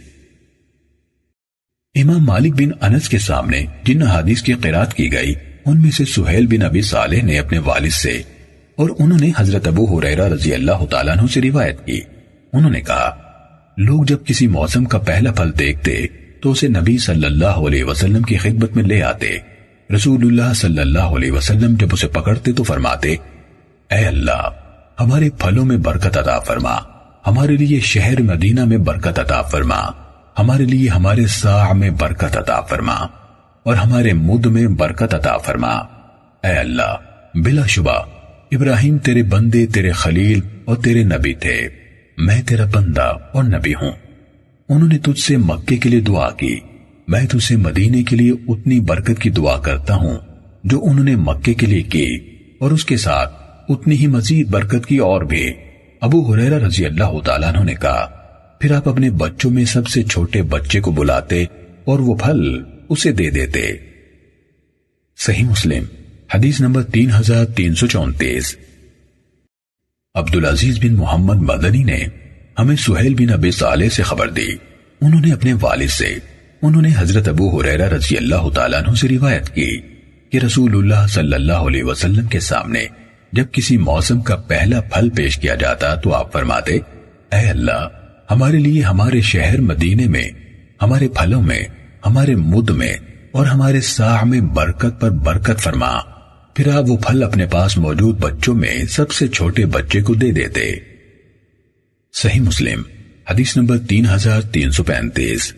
امام مالک بن انس کے سامنے جن حدیث کی قرات کی گئی ان میں سے سہیل بن ابی صالح نے اپنے والد سے اور انہوں نے حضرت ابو ہریرہ رضی اللہ تعالیٰ عنہ سے روایت کی۔ انہوں نے کہا لوگ جب کسی موسم کا پہلا پھل دیکھتے تو اسے نبی صلی اللہ علیہ وسلم کی خدمت میں لے آتے۔ رسول اللہ صلی اللہ علیہ وسلم جب اسے پکڑتے تو فرماتے اے اللہ ہمارے پھلوں میں برکت عطا فرما، ہمارے لیے شہر مدینہ میں برکت عطا فرما، ہمارے لیے ہمارے ساع میں برکت عطا فرما اور ہمارے مد میں برکت عطا فرما۔ اے اللہ بلا شبہ ابراہیم تیرے بندے، تیرے خلیل اور تیرے نبی تھے، میں تیرا بندہ اور نبی ہوں۔ انہوں نے تجھ سے مکے کے لیے دعا کی، میں تجھ سے مدینے کے لیے اتنی برکت کی دعا کرتا ہوں جو انہوں نے مکے کے لیے کی، اور اس کے ساتھ اتنی ہی مزید برکت کی اور بھی۔ ابو ہریرہ رضی اللہ تعالیٰ عنہ نے کہا پھر آپ اپنے بچوں میں سب سے چھوٹے بچے کو بلاتے اور وہ پھل اسے دے دیتے۔ صحیح مسلم حدیث نمبر 3334۔ عبدالعزیز بن محمد مدنی نے ہمیں سہیل بن ابی صالح سے خبر دی، انہوں نے اپنے والد سے، انہوں نے حضرت ابو ہریرہ رضی اللہ تعالیٰ عنہ سے روایت کی کہ رسول اللہ صلی اللہ علیہ وسلم کے سامنے جب کسی موسم کا پہلا پھل پیش کیا جاتا تو آپ فرماتے اے اللہ ہمارے لیے ہمارے شہر مدینے میں، ہمارے پھلوں میں، ہمارے مد میں اور ہمارے ساع میں برکت پر برکت فرما۔ پھر آپ وہ پھل اپنے پاس موجود بچوں میں سب سے چھوٹے بچے کو دے دیتے۔ صحیح مسلم حدیث نمبر 3335۔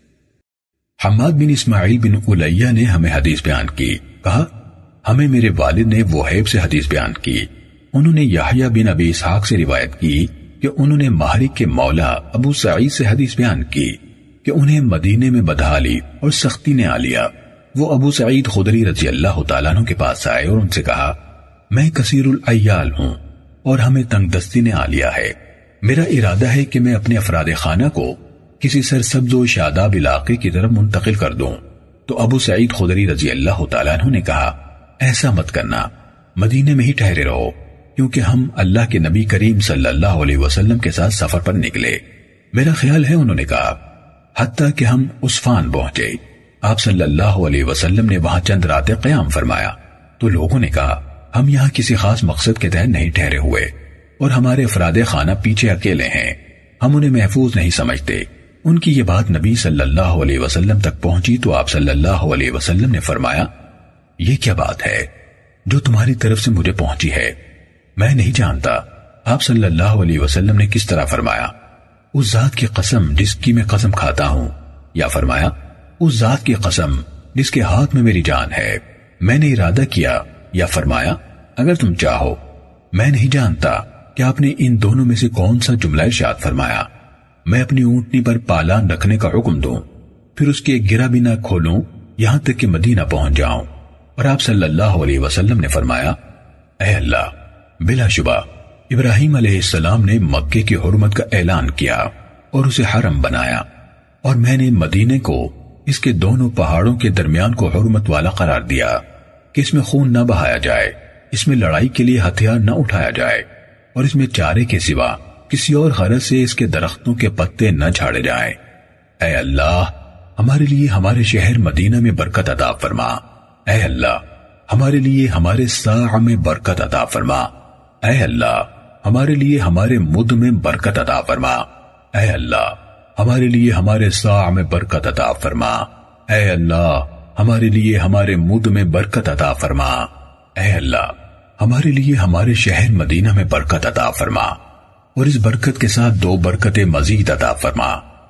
حماد بن اسماعیل بن علیہ نے ہمیں حدیث بیان کی، کہا ہمیں میرے والد نے وہیب سے حدیث بیان کی، انہوں نے یحییٰ بن ابی اسحاق سے روایت کی کہ انہوں نے مہرک کے مولا ابو سعید سے حدیث بیان کی کہ انہیں مدینے میں بدحالی اور سختی نے آ لیا۔ وہ ابو سعید خدری رضی اللہ تعالیٰ عنہ کے پاس آئے اور ان سے کہا میں کثیر العیال ہوں اور ہمیں تنگ دستی نے آ لیا ہے، میرا ارادہ ہے کہ میں اپنے افراد خانہ کو کسی سرسبز و شاداب علاقے کی طرف منتقل کر دوں۔ تو ابو سعید خدری رضی اللہ تعالیٰ عنہ نے کہا ایسا مت کرنا، مدینے میں ہی ٹھہرے رہو، کیونکہ ہم اللہ کے نبی کریم صلی اللہ علیہ وسلم کے ساتھ سفر پر نکلے۔ میرا خیال ہے انہوں نے کہا حتیٰ کہ ہم عسفان پہنچے، آپ صلی اللہ علیہ وسلم نے وہاں چند راتیں قیام فرمایا۔ تو لوگوں نے کہا ہم یہاں کسی خاص مقصد کے تحت نہیں ٹھہرے ہوئے اور ہمارے افراد خانہ پیچھے اکیلے ہیں، ہم انہیں محفوظ نہیں سمجھتے۔ ان کی یہ بات نبی صلی اللہ علیہ وسلم تک پہنچی تو آپ صلی اللہ علیہ وسلم نے فرمایا یہ کیا بات ہے جو تمہاری طرف سے مجھے پہنچی ہے؟ میں نہیں جانتا۔ آپ صلی اللہ علیہ وسلم نے کس طرح فرمایا اس ذات کی قسم جس کی میں قسم کھاتا ہوں، یا فرمایا اس ذات کی قسم جس کے ہاتھ میں میری جان ہے، میں نے ارادہ کیا، یا فرمایا اگر تم چاہو۔ میں نہیں جانتا کہ آپ نے ان دونوں میں سے کون سا جملہ ارشاد فرمایا۔ میں اپنی اونٹنی پر پالان رکھنے کا حکم دوں، پھر اس کے گرہ بھی نہ کھولوں یہاں تک کہ مدینہ پہنچ جاؤں۔ اور آپ صلی اللہ علیہ وسلم نے فرمایا اے اللہ بلا شبہ ابراہیم علیہ السلام نے مکے کی حرمت کا اعلان کیا اور اسے حرم بنایا، اور میں نے مدینے کو اس کے دونوں پہاڑوں کے درمیان کو حرمت والا قرار دیا کہ اس میں خون نہ بہایا جائے، اس میں لڑائی کے لیے ہتھیار نہ اٹھایا جائے، اور اس میں چارے کے سوا کسی اور غرض سے اس کے درختوں کے پتے نہ جھاڑے جائیں۔ اے اللہ ہمارے لیے ہمارے شہر مدینہ میں برکت عطا فرما، اے اللہ ہمارے لیے ہمارے ساع میں برکت عطا فرما، اے اللہ ہمارے لیے ہمارے مد میں برکت عطا فرما، اے اللہ ہمارے لیے ہمارے ساع میں برکت عطا فرما، اے اللہ ہمارے لیے ہمارے مد میں برکت عطا فرما، اے اللہ ہمارے لیے ہمارے شہر مدینہ میں برکت عطا فرما، اور اس برکت کے ساتھ 2 برکتیں مزید عطا فرما۔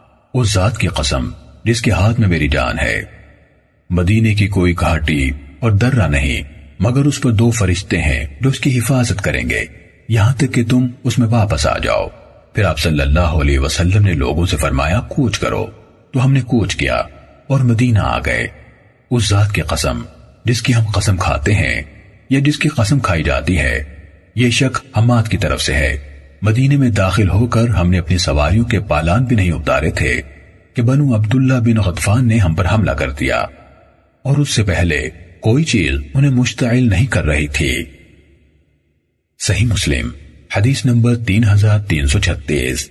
اس ذات کی قسم جس کے ہاتھ میں میری جان ہے، مدینے کی کوئی گھاٹی اور درہ نہیں مگر اس پر 2 فرشتے ہیں جو اس کی حفاظت کریں گے یہاں تک کہ تم اس میں واپس آ جاؤ۔ پھر آپ صلی اللہ علیہ وسلم نے لوگوں سے فرمایا کوچ کرو، تو ہم نے کوچ کیا اور مدینہ آ گئے۔ اس ذات کی قسم جس کی ہم قسم کھاتے ہیں یا جس کی قسم کھائی جاتی ہے، یہ شک حماد کی طرف سے ہے، مدینے میں داخل ہو کر ہم نے اپنی سواریوں کے پالان بھی نہیں اتارے تھے کہ بنو عبداللہ بن غطفان نے ہم پر حملہ کر دیا، اور اس سے پہلے کوئی چیز انہیں مشتعل نہیں کر رہی تھی۔ صحیح مسلم حدیث نمبر 3336۔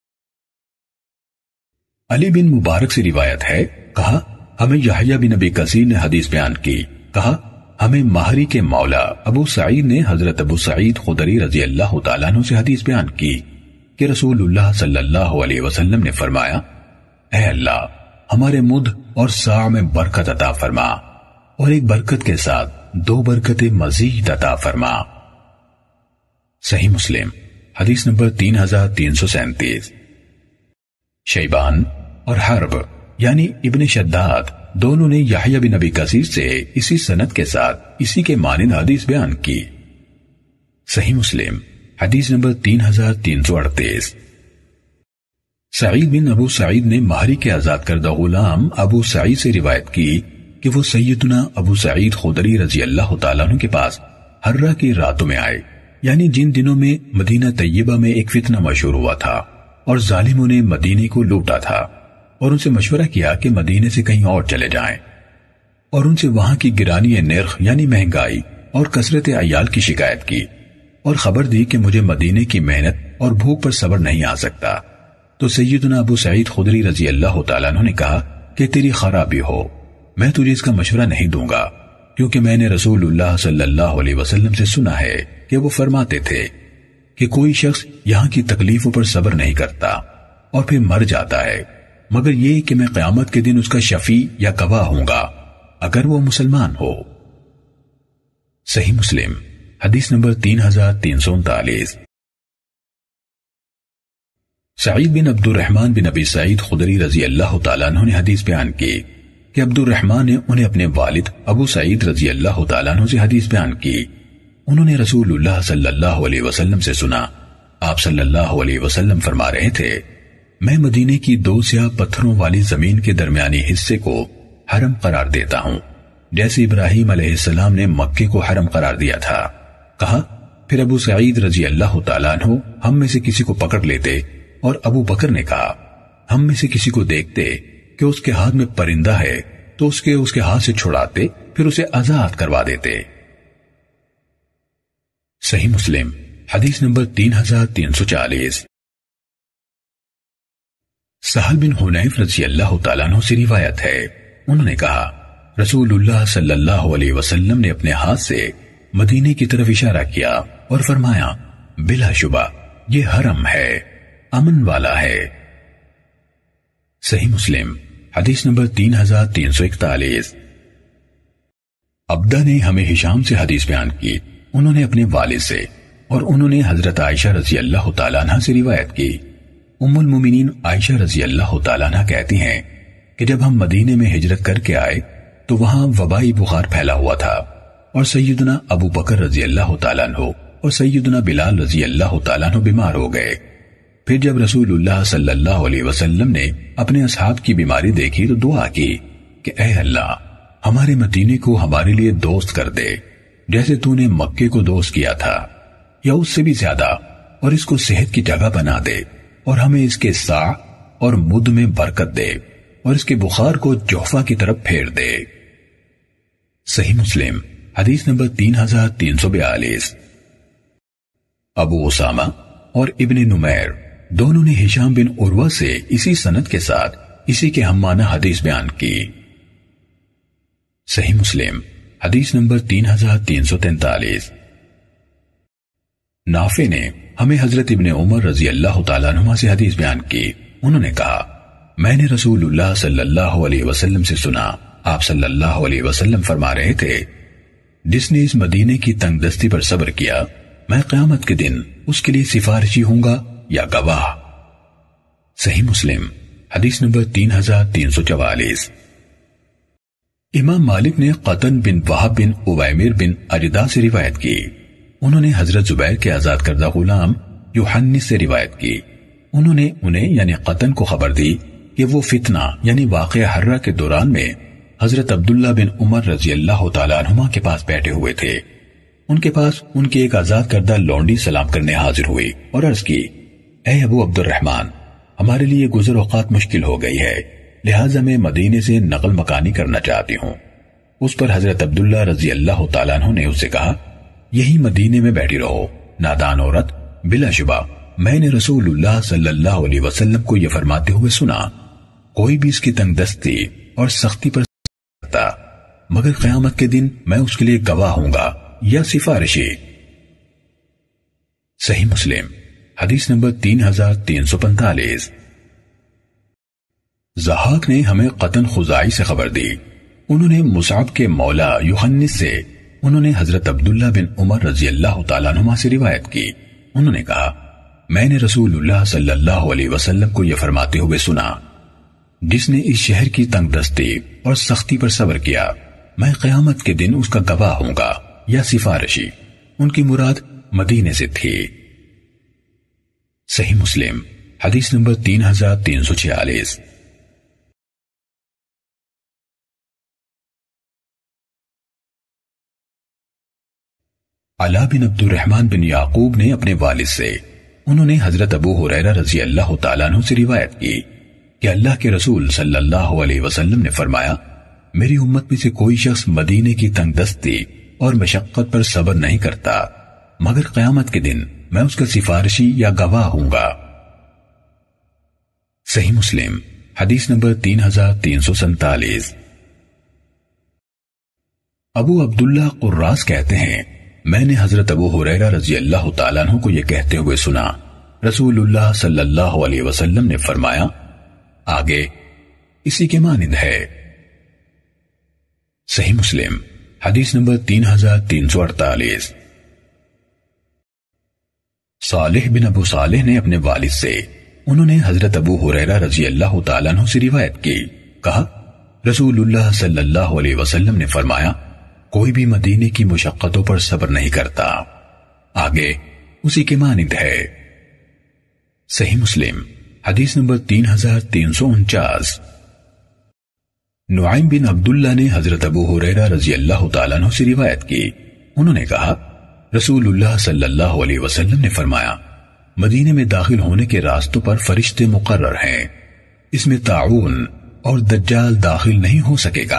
علی بن مبارک سے روایت ہے، کہا ہمیں یحییٰ بن ابی کثیر نے حدیث بیان کی، کہا ہمیں ماہری کے مولا ابو سعید نے حضرت ابو سعید خدری رضی اللہ تعالیٰ عنہ سے حدیث بیان کی کہ رسول اللہ صلی اللہ علیہ وسلم نے فرمایا، اے اللہ ہمارے مد اور ساع میں برکت عطا فرما، اور ایک برکت کے ساتھ 2 برکتیں مزید عطا فرما۔ صحیح مسلم حدیث نمبر 3337۔ شیبان اور حرب یعنی ابن شداد دونوں نے یحییٰ بن ابی کثیر سے اسی سند کے ساتھ اسی کے مانند حدیث بیان کی۔ صحیح مسلم حدیث نمبر 3338۔ سعید بن ابو سعید نے ماہری کے آزاد کردہ غلام ابو سعید سے روایت کی کہ وہ سیدنا ابو سعید خدری رضی اللہ تعالیٰ عنہ کے پاس حرہ کی راتوں میں آئے، یعنی جن دنوں میں مدینہ طیبہ میں ایک فتنہ مشہور ہوا تھا اور ظالموں نے مدینے کو لوٹا تھا، اور ان سے مشورہ کیا کہ مدینے سے کہیں اور چلے جائیں، اور ان سے وہاں کی گرانی نرخ یعنی مہنگائی اور کثرت عیال کی شکایت کی، اور خبر دی کہ مجھے مدینے کی محنت اور بھوک پر صبر نہیں آ سکتا۔ تو سیدنا ابو سعید خدری رضی اللہ تعالیٰ عنہ نے کہا کہ تیری خرابی ہو، میں تجھے اس کا مشورہ نہیں دوں گا، کیونکہ میں نے رسول اللہ صلی اللہ علیہ وسلم سے سنا ہے کہ وہ فرماتے تھے کہ کوئی شخص یہاں کی تکلیفوں پر صبر نہیں کرتا اور پھر مر جاتا ہے، مگر یہ کہ میں قیامت کے دن اس کا شفیع یا گواہ ہوں گا اگر وہ مسلمان ہو۔ صحیح مسلم حدیث نمبر 3339۔ سعید بن عبد الرحمن بن ابی سعید خدری رضی اللہ تعالیٰ عنہ نے حدیث بیان کی کہ عبد الرحمن نے انہیں اپنے والد ابو سعید رضی اللہ تعالیٰ عنہ سے حدیث بیان کی۔ انہوں نے رسول اللہ صلی اللہ علیہ وسلم سے سنا، آپ صلی اللہ علیہ وسلم فرما رہے تھے، میں مدینے کی 2 سیاہ پتھروں والی زمین کے درمیانی حصے کو حرم قرار دیتا ہوں، جیسے ابراہیم علیہ السلام نے مکے کو حرم قرار دیا تھا۔ کہا پھر ابو سعید رضی اللہ تعالیٰ عنہ ہم میں سے کسی کو پکڑ لیتے، اور ابو بکر نے کہا ہم میں سے کسی کو دیکھتے کہ اس کے ہاتھ میں پرندہ ہے تو اس کے ہاتھ سے چھڑاتے، پھر اسے آزاد کروا دیتے۔ صحیح مسلم حدیث نمبر 3340۔ سہل بن حنیف رضی اللہ تعالیٰ عنہ سے روایت ہے، انہوں نے کہا رسول اللہ صلی اللہ علیہ وسلم نے اپنے ہاتھ سے مدینے کی طرف اشارہ کیا اور فرمایا، بلا شبہ یہ حرم ہے، امن والا ہے۔ صحیح مسلم حدیث نمبر 3341۔ عبدہ نے ہمیں ہشام سے حدیث بیان کی، انہوں نے اپنے والد سے، اور انہوں نے حضرت عائشہ رضی اللہ تعالیٰ عنہ سے روایت کی۔ ام المومنین عائشہ رضی اللہ تعالیٰ عنہ کہتی ہیں کہ جب ہم مدینے میں ہجرت کر کے آئے تو وہاں وبائی بخار پھیلا ہوا تھا، اور سیدنا ابو بکر رضی اللہ تعالیٰ عنہ اور سیدنا بلال رضی اللہ تعالیٰ عنہ بیمار ہو گئے۔ پھر جب رسول اللہ صلی اللہ علیہ وسلم نے اپنے اصحاب کی بیماری دیکھی تو دعا کی کہ اے اللہ ہمارے مدینے کو ہمارے لیے دوست کر دے، جیسے تو نے مکے کو دوست کیا تھا، یا اس سے بھی زیادہ، اور اس کو صحت کی جگہ بنا دے، اور ہمیں اس کے ساع اور مد میں برکت دے، اور اس کے بخار کو جوفہ کی طرف پھیر دے۔ صحیح مسلم حدیث نمبر 3342۔ ابو اسامہ اور ابن نمیر دونوں نے ہشام بن عروہ سے اسی سند کے ساتھ اسی کے ہم معنی حدیث بیان کی۔ صحیح مسلم حدیث نمبر 3343۔ نافع نے ہمیں حضرت ابن عمر رضی اللہ تعالیٰ عنہ سے حدیث بیان کی، انہوں نے کہا میں نے رسول اللہ صلی اللہ علیہ وسلم سے سنا، آپ صلی اللہ علیہ وسلم فرما رہے تھے، جس نے اس مدینے کی تنگ دستی پر صبر کیا میں قیامت کے دن اس کے لیے سفارشی ہوں گا یا گواہ۔ صحیح مسلم حدیث نمبر 3344۔ امام مالک نے قطن بن وہب بن اویمر بن اجدہ سے روایت کی، انہوں نے حضرت زبیر کے آزاد کردہ غلام یوحنس سے روایت کی، انہوں نے انہیں یعنی قطن کو خبر دی کہ وہ فتنہ یعنی واقعہ حرہ کے دوران میں حضرت عبداللہ بن عمر رضی اللہ تعالیٰ عنہما کے پاس بیٹھے ہوئے تھے، ان کے پاس ان کی ایک آزاد کردہ لونڈی سلام کرنے حاضر ہوئی اور عرض کی، اے ابو عبد الرحمن، ہمارے لیے گزر اوقات مشکل ہو گئی ہے، لہٰذا میں مدینے سے نقل مکانی کرنا چاہتی ہوں۔ اس پر حضرت عبداللہ رضی اللہ تعالیٰ عنہ نے اس سے کہا، یہی مدینے میں بیٹھی رہو، نادان عورت، بلا شبہ میں نے رسول اللہ صلی اللہ علیہ وسلم کو یہ فرماتے ہوئے سنا، کوئی بھی اس کی تنگ دستی اور سختی پر کرتا مگر قیامت کے دن میں اس کے لیے گواہ ہوں گا یا سفارشی۔ صحیح مسلم حدیث نمبر 3345۔ ضحاک نے ہمیں قطن خزاعی سے خبر دی، انہوں نے مصعب کے مولا یوحنس سے انہوں نے حضرت عبداللہ بن عمر رضی اللہ تعالیٰ عنہما سے روایت کی، انہوں نے کہا، میں نے رسول اللہ صلی اللہ علیہ وسلم کو یہ فرماتے ہوئے سنا، جس نے اس شہر کی تنگ دستی اور سختی پر صبر کیا میں قیامت کے دن اس کا گواہ ہوں گا یا سفارشی۔ ان کی مراد مدینے سے تھی۔ صحیح مسلم حدیث نمبر 3346۔ علا بن عبد الرحمن بن یعقوب نے اپنے والد سے انہوں نے حضرت ابو ہریرہ رضی اللہ تعالیٰ عنہ سے روایت کی کہ اللہ کے رسول صلی اللہ علیہ وسلم نے فرمایا، میری امت میں سے کوئی شخص مدینے کی تنگ دستی اور مشقت پر صبر نہیں کرتا مگر قیامت کے دن میں اس کا سفارشی یا گواہ ہوں گا۔ صحیح مسلم حدیث نمبر 3347۔ ابو عبداللہ قراس کہتے ہیں، میں نے حضرت ابو ہریرہ رضی اللہ تعالیٰ عنہ کو یہ کہتے ہوئے سنا، رسول اللہ صلی اللہ علیہ وسلم نے فرمایا، آگے اسی کے مانند ہے۔ صحیح مسلم حدیث نمبر 3348۔ صالح بن ابو صالح نے اپنے والد سے انہوں نے حضرت ابو ہریرہ رضی اللہ تعالیٰ عنہ سے روایت کی، کہا، رسول اللہ صلی اللہ علیہ وسلم نے فرمایا، کوئی بھی مدینے کی مشقتوں پر صبر نہیں کرتا، آگے اسی کے مانند ہے۔ صحیح مسلم حدیث نمبر 3349۔ نعیم بن عبداللہ نے حضرت ابو ہریرہ رضی اللہ تعالیٰ عنہ سے روایت کی، انہوں نے کہا، رسول اللہ صلی اللہ علیہ وسلم نے فرمایا، مدینے میں داخل ہونے کے راستوں پر فرشتے مقرر ہیں، اس میں طاعون اور دجال داخل نہیں ہو سکے گا۔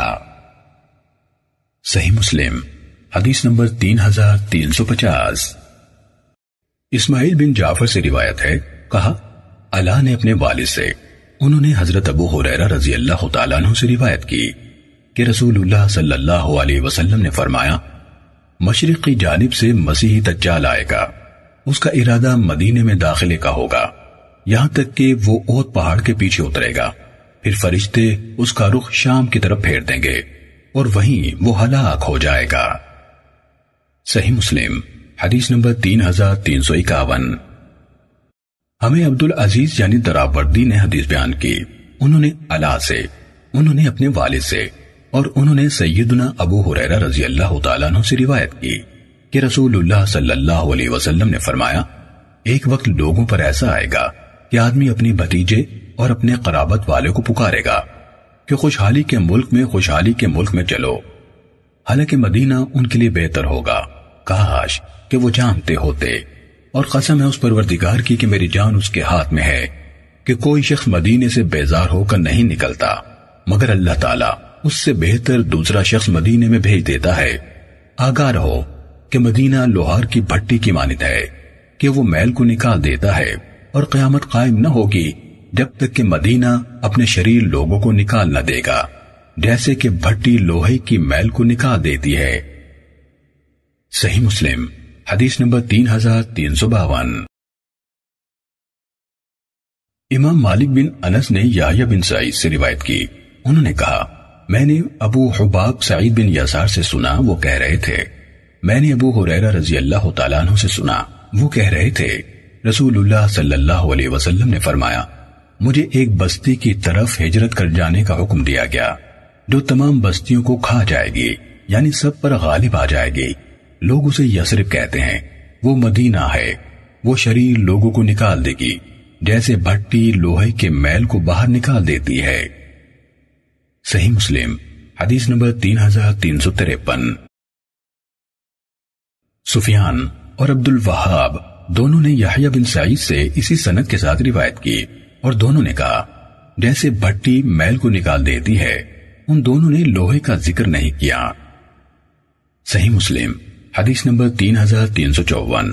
صحیح مسلم حدیث نمبر 3350۔ اسماعیل بن جعفر سے روایت ہے، کہا، علا نے اپنے والد سے انہوں نے حضرت ابو ہریرہ رضی اللہ تعالیٰ عنہ سے روایت کی کہ رسول اللہ صلی اللہ علیہ وسلم نے فرمایا، مشرق کی جانب سے مسیحی دجال آئے گا، اس کا ارادہ مدینے میں داخلے کا ہوگا، یہاں تک کہ وہ احد پہاڑ کے پیچھے اترے گا، پھر فرشتے اس کا رخ شام کی طرف پھیر دیں گے اور وہیں وہ ہلاک ہو جائے گا۔ صحیح مسلم حدیث نمبر 3351۔ ہمیں عبدالعزیز یعنی دراوردی نے حدیث بیان کی، انہوں نے علا سے، انہوں نے اپنے والد سے اور انہوں نے سیدنا ابو ہریرہ رضی اللہ تعالیٰ عنہ سے روایت کی کہ رسول اللہ صلی اللہ علیہ وسلم نے فرمایا، ایک وقت لوگوں پر ایسا آئے گا کہ آدمی اپنی بھتیجے اور اپنے قرابت والے کو پکارے گا کہ خوشحالی کے ملک میں چلو، حالانکہ مدینہ ان کے لیے بہتر ہوگا، کاش کہ وہ جانتے ہوتے، اور قسم ہے اس پروردگار کی کہ میری جان اس کے ہاتھ میں ہے کہ کوئی شخص مدینے سے بیزار ہو کر نہیں نکلتا مگر اللہ تعالیٰ اس سے بہتر دوسرا شخص مدینے میں بھیج دیتا ہے۔ آگاہ رہو کہ مدینہ لوہار کی بھٹی کی مانند ہے کہ وہ میل کو نکال دیتا ہے، اور قیامت قائم نہ ہوگی جب تک کہ مدینہ اپنے شریر لوگوں کو نکال نہ دے گا، جیسے کہ بھٹی لوہے کی میل کو نکال دیتی ہے۔ صحیح مسلم حدیث نمبر 3352۔ امام مالک بن انس نے یحییٰ بن سعید سے روایت کی، انہوں نے کہا، میں نے ابو حباب سعید بن یسار سے سنا، وہ کہہ رہے تھے، میں نے ابو ہریرہ رضی اللہ تعالیٰ عنہ سے سنا، وہ کہہ رہے تھے، رسول اللہ صلی اللہ علیہ وسلم نے فرمایا، مجھے ایک بستی کی طرف ہجرت کر جانے کا حکم دیا گیا جو تمام بستیوں کو کھا جائے گی، یعنی سب پر غالب آ جائے گی، لوگ اسے یثرب کہتے ہیں، وہ مدینہ ہے، وہ شریر لوگوں کو نکال دے گی جیسے بھٹی لوہے کے میل کو باہر نکال دیتی ہے۔ صحیح مسلم حدیث نمبر 3353۔ سفیان اور عبد الوہاب دونوں نے یحییٰ بن سعید سے اسی سند کے ساتھ روایت کی اور دونوں نے کہا جیسے بھٹی میل کو نکال دیتی ہے، ان دونوں نے لوہے کا ذکر نہیں کیا۔ صحیح مسلم حدیث نمبر 3354۔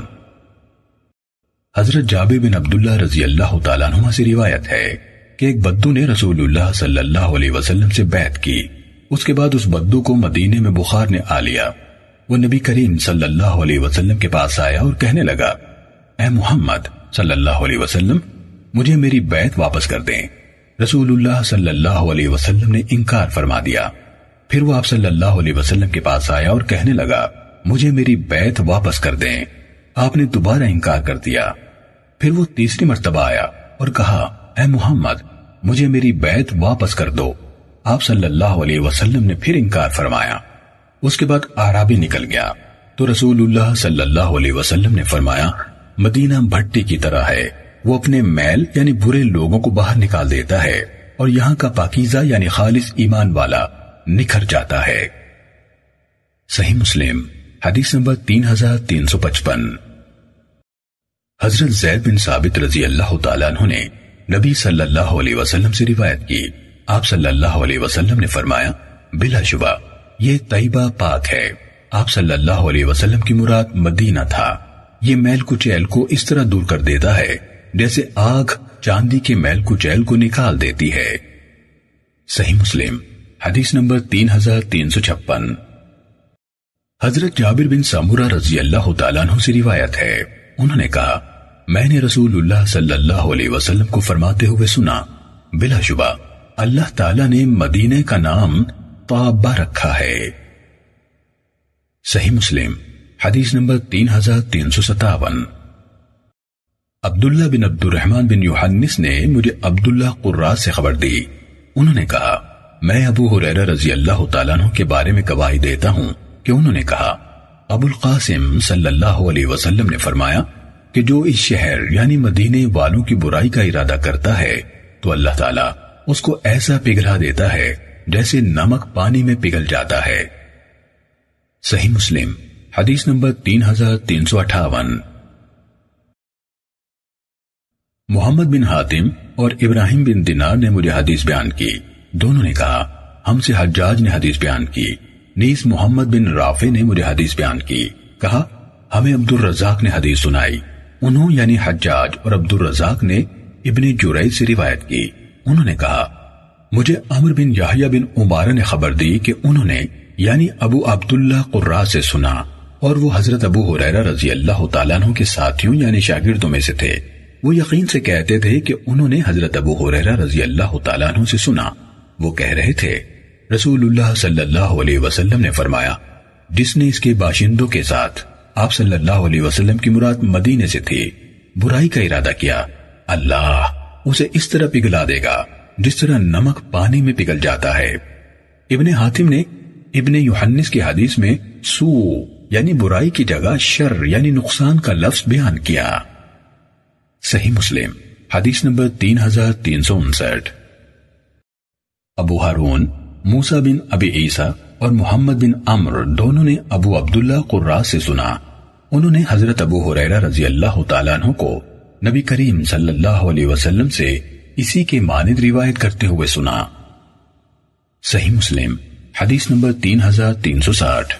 حضرت جابر بن عبداللہ رضی اللہ تعالیٰ عنہ سے روایت ہے کہ ایک بدو نے رسول اللہ صلی اللہ علیہ وسلم سے بیعت کی، اس کے بعد اس بدو کو مدینے میں بخار نے آ لیا۔ وہ نبی کریم صلی اللہ علیہ وسلم کے پاس آیا اور کہنے لگا، اے محمد صلی اللہ علیہ وسلم، مجھے میری بیعت واپس کر دیں۔ رسول اللہ صلی اللہ علیہ وسلم نے انکار فرما دیا۔ پھر وہ آپ صلی اللہ علیہ وسلم کے پاس آیا اور کہنے لگا، مجھے میری بیعت واپس کر دیں۔ آپ نے دوبارہ انکار کر دیا۔ پھر وہ تیسری مرتبہ آیا اور کہا، اے محمد، مجھے میری بیعت واپس کر دو۔ آپ صلی اللہ علیہ وسلم نے پھر انکار فرمایا۔ اس کے بعد اعرابی نکل گیا تو رسول اللہ صلی اللہ علیہ وسلم نے فرمایا، مدینہ بھٹی کی طرح ہے، وہ اپنے میل یعنی برے لوگوں کو باہر نکال دیتا ہے اور یہاں کا پاکیزہ یعنی خالص ایمان والا نکھر جاتا ہے۔ صحیح مسلم حدیث نمبر 3355۔ حضرت زید بن ثابت رضی اللہ تعالیٰ عنہ نے نبی صلی اللہ علیہ وسلم سے روایت کی، آپ صلی اللہ علیہ وسلم نے فرمایا، بلا شبہ یہ طیبہ پاک ہے۔ آپ صلی اللہ علیہ وسلم کی مراد مدینہ تھا۔ یہ میل کچیل کو اس طرح دور کر دیتا ہے جیسے آگ چاندی کے میل کچیل کو نکال دیتی ہے۔ صحیح مسلم حدیث نمبر 3356۔ حضرت جابر بن سمورہ رضی اللہ تعالیٰ عنہ سے روایت ہے، انہوں نے کہا، میں نے رسول اللہ صلی اللہ علیہ وسلم کو فرماتے ہوئے سنا، بلا شبہ اللہ تعالیٰ نے مدینے کا نام طابہ رکھا ہے۔ صحیح مسلم حدیث نمبر 3357۔ عبداللہ بن عبد الرحمن بن یوحنس نے مجھے عبداللہ قراء سے خبر دی، انہوں نے کہا، میں ابو ہریرہ رضی اللہ تعالیٰ عنہ کے بارے میں گواہی دیتا ہوں کہ انہوں نے کہا، ابو القاسم صلی اللہ علیہ وسلم نے فرمایا کہ جو اس شہر یعنی مدینے والوں کی برائی کا ارادہ کرتا ہے تو اللہ تعالیٰ اس کو ایسا پگھلا دیتا ہے جیسے نمک پانی میں پگھل جاتا ہے۔ صحیح مسلم حدیث نمبر 3358۔ محمد بن حاتم اور ابراہیم بن دینار نے مجھے حدیث بیان کی، دونوں نے کہا، ہم سے حجاج نے حدیث بیان کی، نیز محمد بن رافع نے مجھے حدیث بیان کی، کہا، ہمیں عبد الرزاق نے حدیث سنائی۔ انہوں یعنی حجاج اور عبد الرزاق نے ابن جریج سے روایت کی، انہوں نے کہا، مجھے عمر بن یحییٰ بن عمارہ نے خبر دی کہ انہوں نے یعنی ابو عبداللہ قراء سے سنا، اور وہ حضرت ابو ہریرہ رضی اللہ تعالیٰ عنہ کے ساتھیوں یعنی شاگردوں میں سے تھے۔ وہ یقین سے کہتے تھے کہ انہوں نے حضرت ابو ہریرہ رضی اللہ تعالیٰ عنہ سے سنا۔ وہ کہہ رہے تھے، رسول اللہ صلی اللہ علیہ وسلم نے فرمایا، جس نے اس کے باشندوں کے ساتھ، آپ صلی اللہ علیہ وسلم کی مراد مدینے سے تھی، برائی کا ارادہ کیا، اللہ اسے اس طرح پگھلا دے گا جس طرح نمک پانی میں پگھل جاتا ہے۔ ابن حاتم نے ابن یوحنس کی حدیث میں سو یعنی برائی کی جگہ شر یعنی نقصان کا لفظ بیان کیا۔ صحیح مسلم حدیث نمبر 3359۔ ابو ہارون موسیٰ بن ابی عیسیٰ اور محمد بن عمر دونوں نے ابو عبداللہ قراء سے سنا، انہوں نے حضرت ابو ہریرہ رضی اللہ تعالیٰ عنہ کو نبی کریم صلی اللہ علیہ وسلم سے اسی کے مانند روایت کرتے ہوئے سنا۔ صحیح مسلم حدیث نمبر 3360۔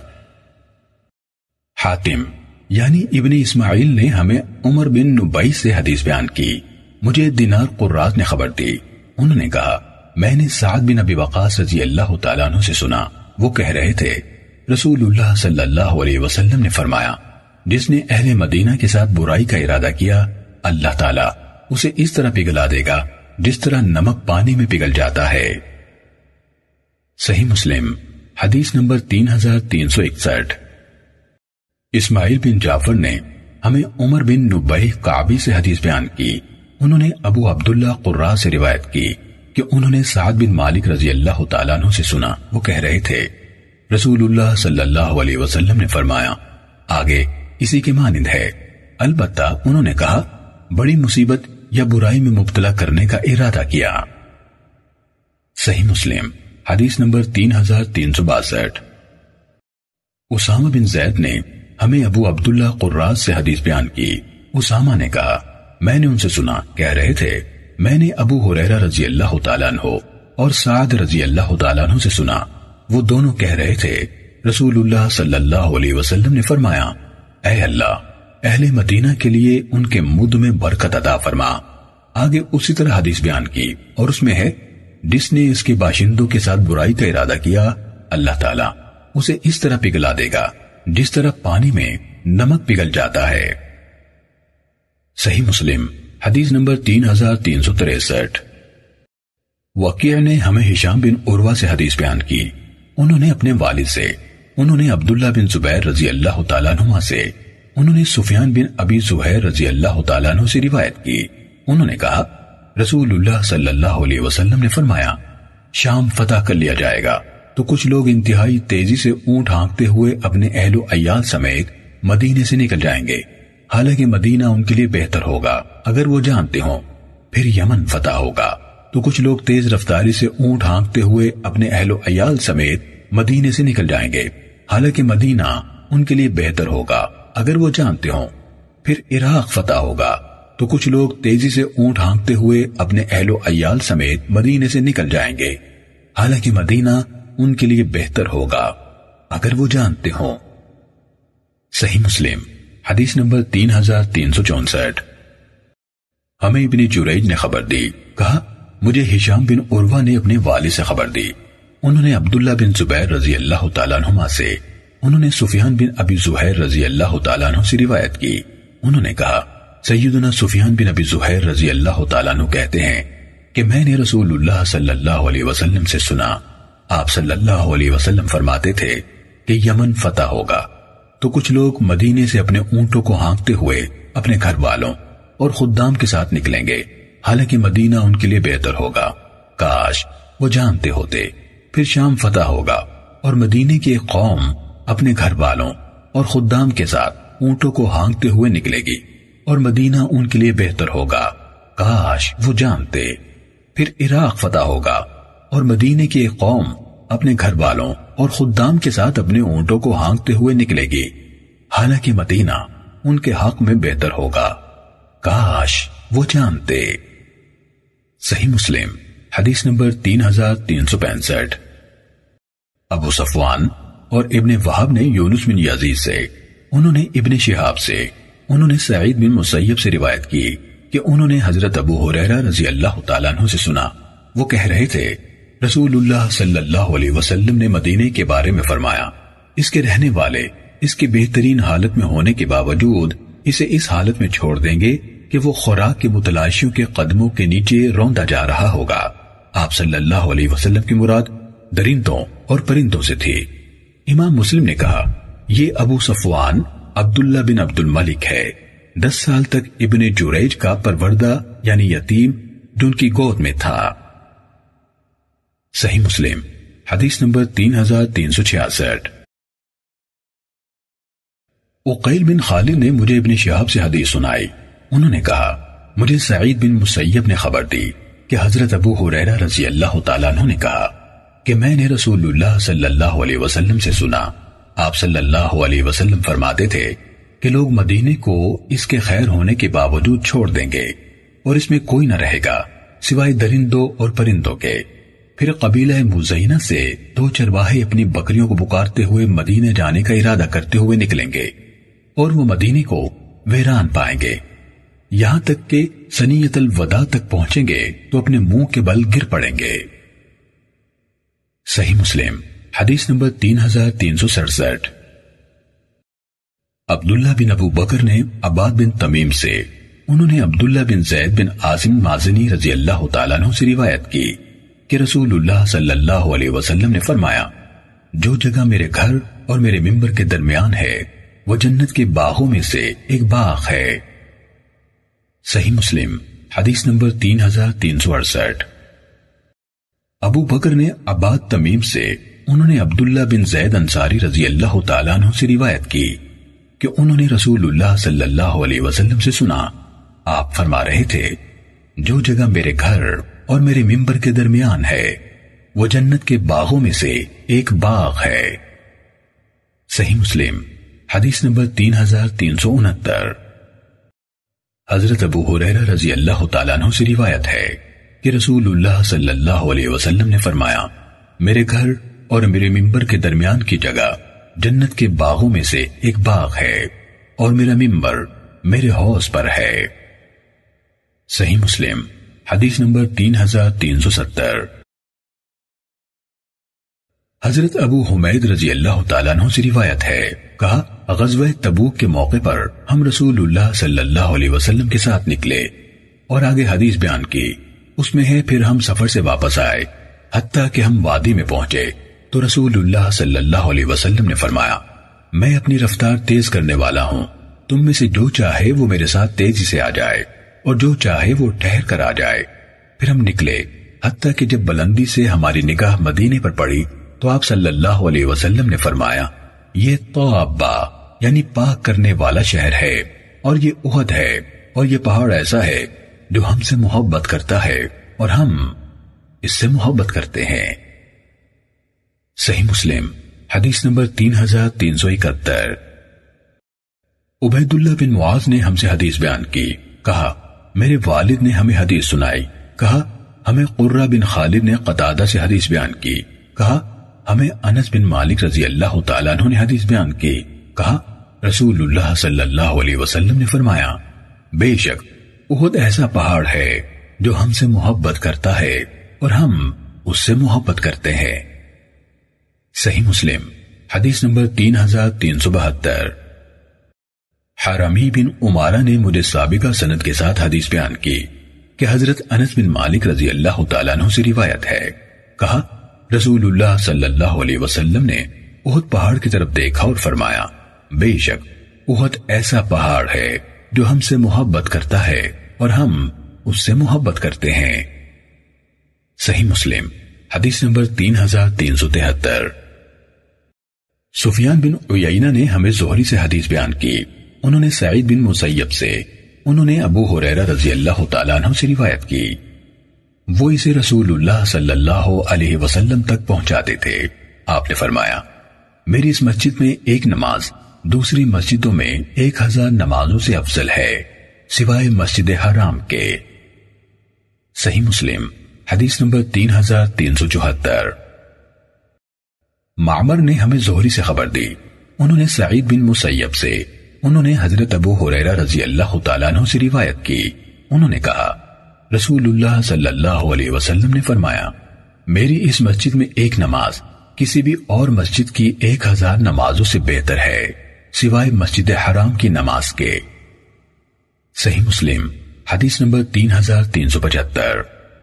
حاتم یعنی ابن اسماعیل نے ہمیں عمر بن نبی سے حدیث بیان کی، مجھے دینار قراء نے خبر دی، انہوں نے کہا، میں نے سعد بن ابی وقاص رضی اللہ تعالیٰ عنہ سے سنا، وہ کہہ رہے تھے، رسول اللہ صلی اللہ علیہ وسلم نے فرمایا، جس نے اہل مدینہ کے ساتھ برائی کا ارادہ کیا، اللہ تعالیٰ اسے اس طرح پگھلا دے گا جس طرح نمک پانی میں پگھل جاتا ہے۔ صحیح مسلم حدیث نمبر 3361۔ اسماعیل بن جعفر نے ہمیں عمر بن نبی قعبی سے حدیث بیان کی، انہوں نے ابو عبداللہ قراء سے روایت کی کہ انہوں نے سعد بن مالک رضی اللہ تعالیٰ عنہ سے سنا، وہ کہہ رہے تھے، رسول اللہ صلی اللہ علیہ وسلم نے فرمایا، آگے اسی کے مانند ہے، البتہ انہوں نے کہا، بڑی مصیبت یا برائی میں مبتلا کرنے کا ارادہ کیا۔ صحیح مسلم حدیث نمبر 3362۔ اسامہ بن زید نے ہمیں ابو عبداللہ قراز سے حدیث بیان کی۔ اسامہ نے کہا میں نے ان سے سنا، کہہ رہے تھے میں نے ابو ہریرہ رضی اللہ تعالیٰ عنہ اور سعد رضی اللہ تعالیٰ عنہ سے سنا، وہ دونوں کہہ رہے تھے رسول اللہ صلی اللہ علیہ وسلم نے فرمایا، اے اللہ اہل مدینہ کے لیے ان کے مد میں برکت عطا فرما۔ آگے اسی طرح حدیث بیان کی اور اس میں ہے جس نے اس کے باشندوں کے ساتھ برائی کا ارادہ کیا اللہ تعالیٰ اسے اس طرح پگھلا دے گا جس طرح پانی میں نمک پگھل جاتا ہے۔ صحیح مسلم حدیث نمبر 3363۔ وکیع نے ہمیں ہشام بن عروہ سے حدیث بیان کی، انہوں نے اپنے والد سے، انہوں نے عبداللہ بن زبیر رضی اللہ تعالیٰ عنہ سے، انہوں نے سفیان بن ابی زہیر رضی اللہ تعالیٰ عنہ سے روایت کی، انہوں نے کہا رسول اللہ صلی اللہ علیہ وسلم نے فرمایا شام فتح کر لیا جائے گا تو کچھ لوگ انتہائی تیزی سے اونٹ ہانکتے ہوئے اپنے اہل و عیال سمیت مدینے سے نکل جائیں گے، حالانکہ مدینہ ان کے لیے بہتر ہوگا اگر وہ جانتے ہوں۔ پھر یمن فتح ہوگا تو کچھ لوگ تیز رفتاری سے اونٹ ہانکتے ہوئے اپنے اہل و عیال سمیت مدینے سے نکل جائیں گے، حالانکہ مدینہ ان کے لیے بہتر ہوگا اگر وہ جانتے ہوں۔ پھر عراق فتح ہوگا تو کچھ لوگ تیزی سے اونٹ ہانکتے ہوئے اپنے اہل و عیال سمیت مدینے سے نکل جائیں گے، حالانکہ مدینہ ان کے لیے بہتر ہوگا اگر وہ جانتے ہوں۔ صحیح مسلم حدیث نمبر 3364۔ ہمیں ابن جریج نے خبر دی، کہا مجھے ہشام بن عروہ نے اپنے والد سے خبر دی، انہوں نے عبداللہ بن زبیر رضی اللہ تعالیٰ عنہما سے، انہوں نے سفیان بن ابی زہیر رضی اللہ تعالیٰ عنہ سے روایت کی، انہوں نے کہا سیدنا سفیان بن ابی زہیر رضی اللہ تعالیٰ عنہ کہتے ہیں کہ میں نے رسول اللہ صلی اللہ علیہ وسلم سے سنا، آپ صلی اللہ علیہ وسلم فرماتے تھے کہ یمن فتح ہوگا تو کچھ لوگ مدینے سے اپنے اونٹوں کو ہانکتے ہوئے اپنے گھر والوں اور خدام کے ساتھ نکلیں گے، حالانکہ مدینہ ان کے لیے بہتر ہوگا، کاش وہ جانتے ہوتے۔ پھر شام فتح ہوگا اور مدینے کی ایک قوم اپنے گھر والوں اور خدام کے ساتھ اونٹوں کو ہانکتے ہوئے نکلے گی اور مدینہ ان کے لیے بہتر ہوگا، کاش وہ جانتے۔ پھر عراق فتح ہوگا اور مدینے کی ایک قوم اپنے گھر والوں اور خدام کے ساتھ اپنے اونٹوں کو ہانکتے ہوئے نکلے گی، حالانکہ مدینہ ان کے حق میں بہتر ہوگا، کاش وہ جانتے۔ صحیح مسلم حدیث نمبر 3365۔ ابو صفوان اور ابن وہب نے یونس بن یزید سے، انہوں نے ابن شہاب سے، انہوں نے سعید بن مسیب سے روایت کی کہ انہوں نے حضرت ابو ہریرہ رضی اللہ تعالیٰ عنہ سے سنا، وہ کہہ رہے تھے رسول اللہ صلی اللہ علیہ وسلم نے مدینے کے بارے میں فرمایا، اس کے رہنے والے اس کی بہترین حالت میں ہونے کے باوجود اسے اس حالت میں چھوڑ دیں گے کہ وہ خوراک کے متلاشیوں کے قدموں کے نیچے روندا جا رہا ہوگا۔ آپ صلی اللہ علیہ وسلم کی مراد درندوں اور پرندوں سے تھی۔ امام مسلم نے کہا یہ ابو صفوان عبداللہ بن عبد الملک ہے، 10 سال تک ابن جریج کا پروردہ یعنی یتیم جو ان کی گود میں تھا۔ صحیح مسلم حدیث نمبر 3366۔ عقیل بن خالد نے مجھے ابن شہاب سے حدیث سنائی، انہوں نے کہا مجھے سعید بن مسیب نے خبر دی کہ حضرت ابو ہریرہ رضی اللہ تعالیٰ عنہ نے کہا کہ میں نے رسول اللہ صلی اللہ علیہ وسلم سے سنا، آپ صلی اللہ علیہ وسلم فرماتے تھے کہ لوگ مدینے کو اس کے خیر ہونے کے باوجود چھوڑ دیں گے اور اس میں کوئی نہ رہے گا سوائے درندوں اور پرندوں کے۔ پھر قبیلہ مزینہ سے 2 چرواہے اپنی بکریوں کو پکارتے ہوئے مدینے جانے کا ارادہ کرتے ہوئے نکلیں گے اور وہ مدینے کو ویران پائیں گے، یہاں تک کہ سنیت الوداع تک پہنچیں گے تو اپنے منہ کے بل گر پڑیں گے۔ صحیح مسلم حدیث نمبر 3367۔ عبداللہ بن ابو بکر نے عباد بن تمیم سے، انہوں نے عبداللہ بن زید بن عاصم مازنی رضی اللہ تعالیٰ عنہ سے روایت کی کہ رسول اللہ صلی اللہ علیہ وسلم نے فرمایا جو جگہ میرے گھر اور میرے ممبر کے درمیان ہے وہ جنت کے باغوں میں سے ایک باغ ہے۔ صحیح مسلم حدیث نمبر 3368۔ ابو بکر نے عباد تمیم سے، انہوں نے عبداللہ بن زید انصاری رضی اللہ تعالیٰ عنہ سے روایت کی کہ انہوں نے رسول اللہ صلی اللہ علیہ وسلم سے سنا، آپ فرما رہے تھے جو جگہ میرے گھر اور میرے ممبر کے درمیان ہے وہ جنت کے باغوں میں سے ایک باغ ہے۔ صحیح مسلم حدیث نمبر 3369۔ حضرت ابو ہریرہ رضی اللہ تعالیٰ عنہ سے روایت ہے کہ رسول اللہ صلی اللہ علیہ وسلم نے فرمایا، میرے گھر اور میرے منبر کے درمیان کی جگہ جنت کے باغوں میں سے ایک باغ ہے، اور میرا منبر میرے حوض پر ہے۔ صحیح مسلم حدیث نمبر 3370۔ حضرت ابو حمید رضی اللہ تعالیٰ عنہ سے روایت ہے، کہا غزوہ تبوک کے موقع پر ہم رسول اللہ صلی اللہ علیہ وسلم کے ساتھ نکلے، اور آگے حدیث بیان کی۔ اس میں ہے پھر ہم سفر سے واپس آئے، حتیٰ کہ ہم وادی میں پہنچے تو رسول اللہ صلی اللہ علیہ وسلم نے فرمایا، میں اپنی رفتار تیز کرنے والا ہوں، تم میں سے جو چاہے وہ میرے ساتھ تیزی سے آ جائے، اور جو چاہے وہ ٹھہر کر آ جائے۔ پھر ہم نکلے، حتیٰ کہ جب بلندی سے ہماری نگاہ مدینے پر پڑی تو آپ صلی اللہ علیہ وسلم نے فرمایا، یہ طابہ یعنی پاک کرنے والا شہر ہے، اور یہ احد ہے، اور یہ پہاڑ ایسا ہے جو ہم سے محبت کرتا ہے اور ہم اس سے محبت کرتے ہیں۔ صحیح مسلم حدیث نمبر 3371۔ عبید اللہ بن معاذ نے ہم سے حدیث بیان کی، کہا میرے والد نے ہمیں حدیث سنائی، کہا ہمیں قرہ بن خالد نے قتادہ سے حدیث بیان کی، کہا ہمیں انس بن مالک رضی اللہ تعالیٰ عنہ نے حدیث بیان کی، کہا رسول اللہ صلی اللہ علیہ وسلم نے فرمایا، بے شک احد ایسا پہاڑ ہے جو ہم سے محبت کرتا ہے اور ہم اس سے محبت کرتے ہیں۔ صحیح مسلم حدیث نمبر 3372۔ حرامی بن عمارہ نے مجھے سابقہ سند کے ساتھ حدیث بیان کی کہ حضرت انس بن مالک رضی اللہ تعالیٰ عنہ سے روایت ہے، کہا رسول اللہ صلی اللہ علیہ وسلم نے احد پہاڑ کی طرف دیکھا اور فرمایا، بے شک احد ایسا پہاڑ ہے جو ہم سے محبت کرتا ہے اور ہم اس سے محبت کرتے ہیں۔ صحیح مسلم حدیث نمبر 3373۔ سفیان بن عیینہ نے ہمیں زہری سے حدیث بیان کی، انہوں نے سعید بن مسیب سے، انہوں نے ابو ہریرہ رضی اللہ تعالیٰ عنہ سے روایت کی، وہ اسے رسول اللہ صلی اللہ علیہ وسلم تک پہنچاتے تھے۔ آپ نے فرمایا، میری اس مسجد میں ایک نماز دوسری مسجدوں میں 1000 نمازوں سے افضل ہے، سوائے مسجد حرام کے۔ صحیح مسلم حدیث نمبر 3374۔ معمر نے ہمیں زہری سے خبر دی، انہوں نے سعید بن مسیب سے، انہوں نے حضرت ابو ہریرہ رضی اللہ تعالیٰ عنہ سے روایت کی، انہوں نے کہا رسول اللہ صلی اللہ علیہ وسلم نے فرمایا، میری اس مسجد میں ایک نماز کسی بھی اور مسجد کی 1000 نمازوں سے بہتر ہے، سوائے مسجد حرام کی نماز کے۔ صحیح مسلم حدیث نمبر 3375۔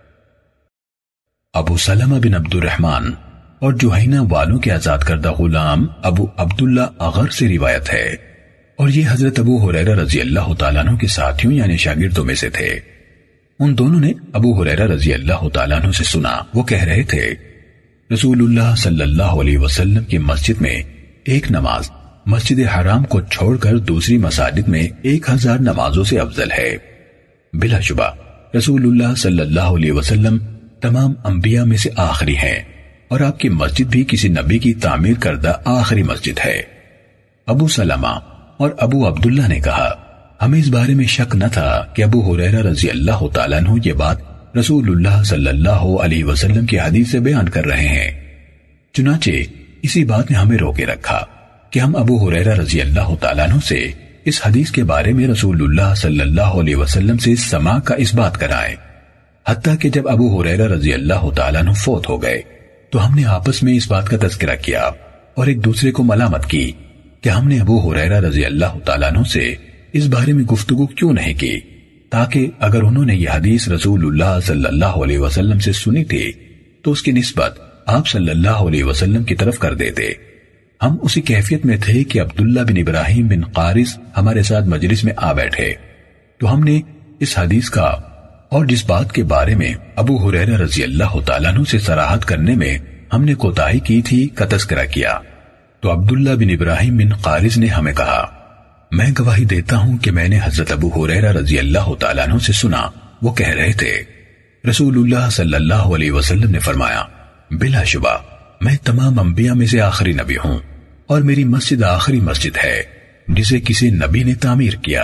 ابو سلمہ بن عبد الرحمن اور جوہینہ والوں کے آزاد کردہ غلام ابو عبداللہ اغر سے روایت ہے، اور یہ حضرت ابو ہریرہ رضی اللہ تعالیٰ عنہ کے ساتھیوں یعنی شاگردوں میں سے تھے۔ ان دونوں نے ابو ہریرہ رضی اللہ تعالیٰ عنہ سے سنا، وہ کہہ رہے تھے رسول اللہ صلی اللہ علیہ وسلم کی مسجد میں ایک نماز مسجد حرام کو چھوڑ کر دوسری مساجد میں 1000 نمازوں سے افضل ہے۔ بلا شبہ رسول اللہ صلی اللہ علیہ وسلم تمام انبیاء میں سے آخری ہیں، اور آپ کی مسجد بھی کسی نبی کی تعمیر کردہ آخری مسجد ہے۔ ابو سلمہ اور ابو عبداللہ نے کہا، ہمیں اس بارے میں شک نہ تھا کہ ابو ہریرہ رضی اللہ تعالیٰ عنہ یہ بات رسول اللہ صلی اللہ علیہ وسلم کی حدیث سے بیان کر رہے ہیں، چنانچہ اسی بات نے ہمیں روکے رکھا کہ ہم ابو ہریرہ رضی اللہ تعالیٰ عنہ سے اس حدیث کے بارے میں رسول اللہ صلی اللہ علیہ وسلم سے سماع کا اس بات کرائیں، حتیٰ کہ جب ابو ہریرہ رضی اللہ تعالیٰ عنہ فوت ہو گئے تو ہم نے آپس میں اس بات کا تذکرہ کیا اور ایک دوسرے کو ملامت کی کہ ہم نے ابو ہریرہ رضی اللہ تعالیٰ عنہ سے اس بارے میں گفتگو کیوں نہیں کی، تاکہ اگر انہوں نے یہ حدیث رسول اللہ صلی اللہ علیہ وسلم سے سنی تھی تو اس کی نسبت آپ صلی اللہ علیہ وسلم کی طرف کر دیتے۔ ہم اسی کیفیت میں تھے کہ عبداللہ بن ابراہیم بن قارث ہمارے ساتھ مجلس میں آ بیٹھے تو ہم نے اس حدیث کا اور جس بات کے بارے میں ابو ہریرہ رضی اللہ تعالیٰ عنہ سے صراحت کرنے میں ہم نے کوتاہی کی تھی کا تذکرہ کیا، تو عبداللہ بن ابراہیم بن قارث نے ہمیں کہا، میں گواہی دیتا ہوں کہ میں نے حضرت ابو ہریرہ رضی اللہ تعالیٰ عنہ سے سنا، وہ کہہ رہے تھے رسول اللہ صلی اللہ علیہ وسلم نے فرمایا، بلا شبہ میں تمام انبیاء میں سے آخری نبی ہوں اور میری مسجد آخری مسجد ہے جسے کسی نبی نے تعمیر کیا۔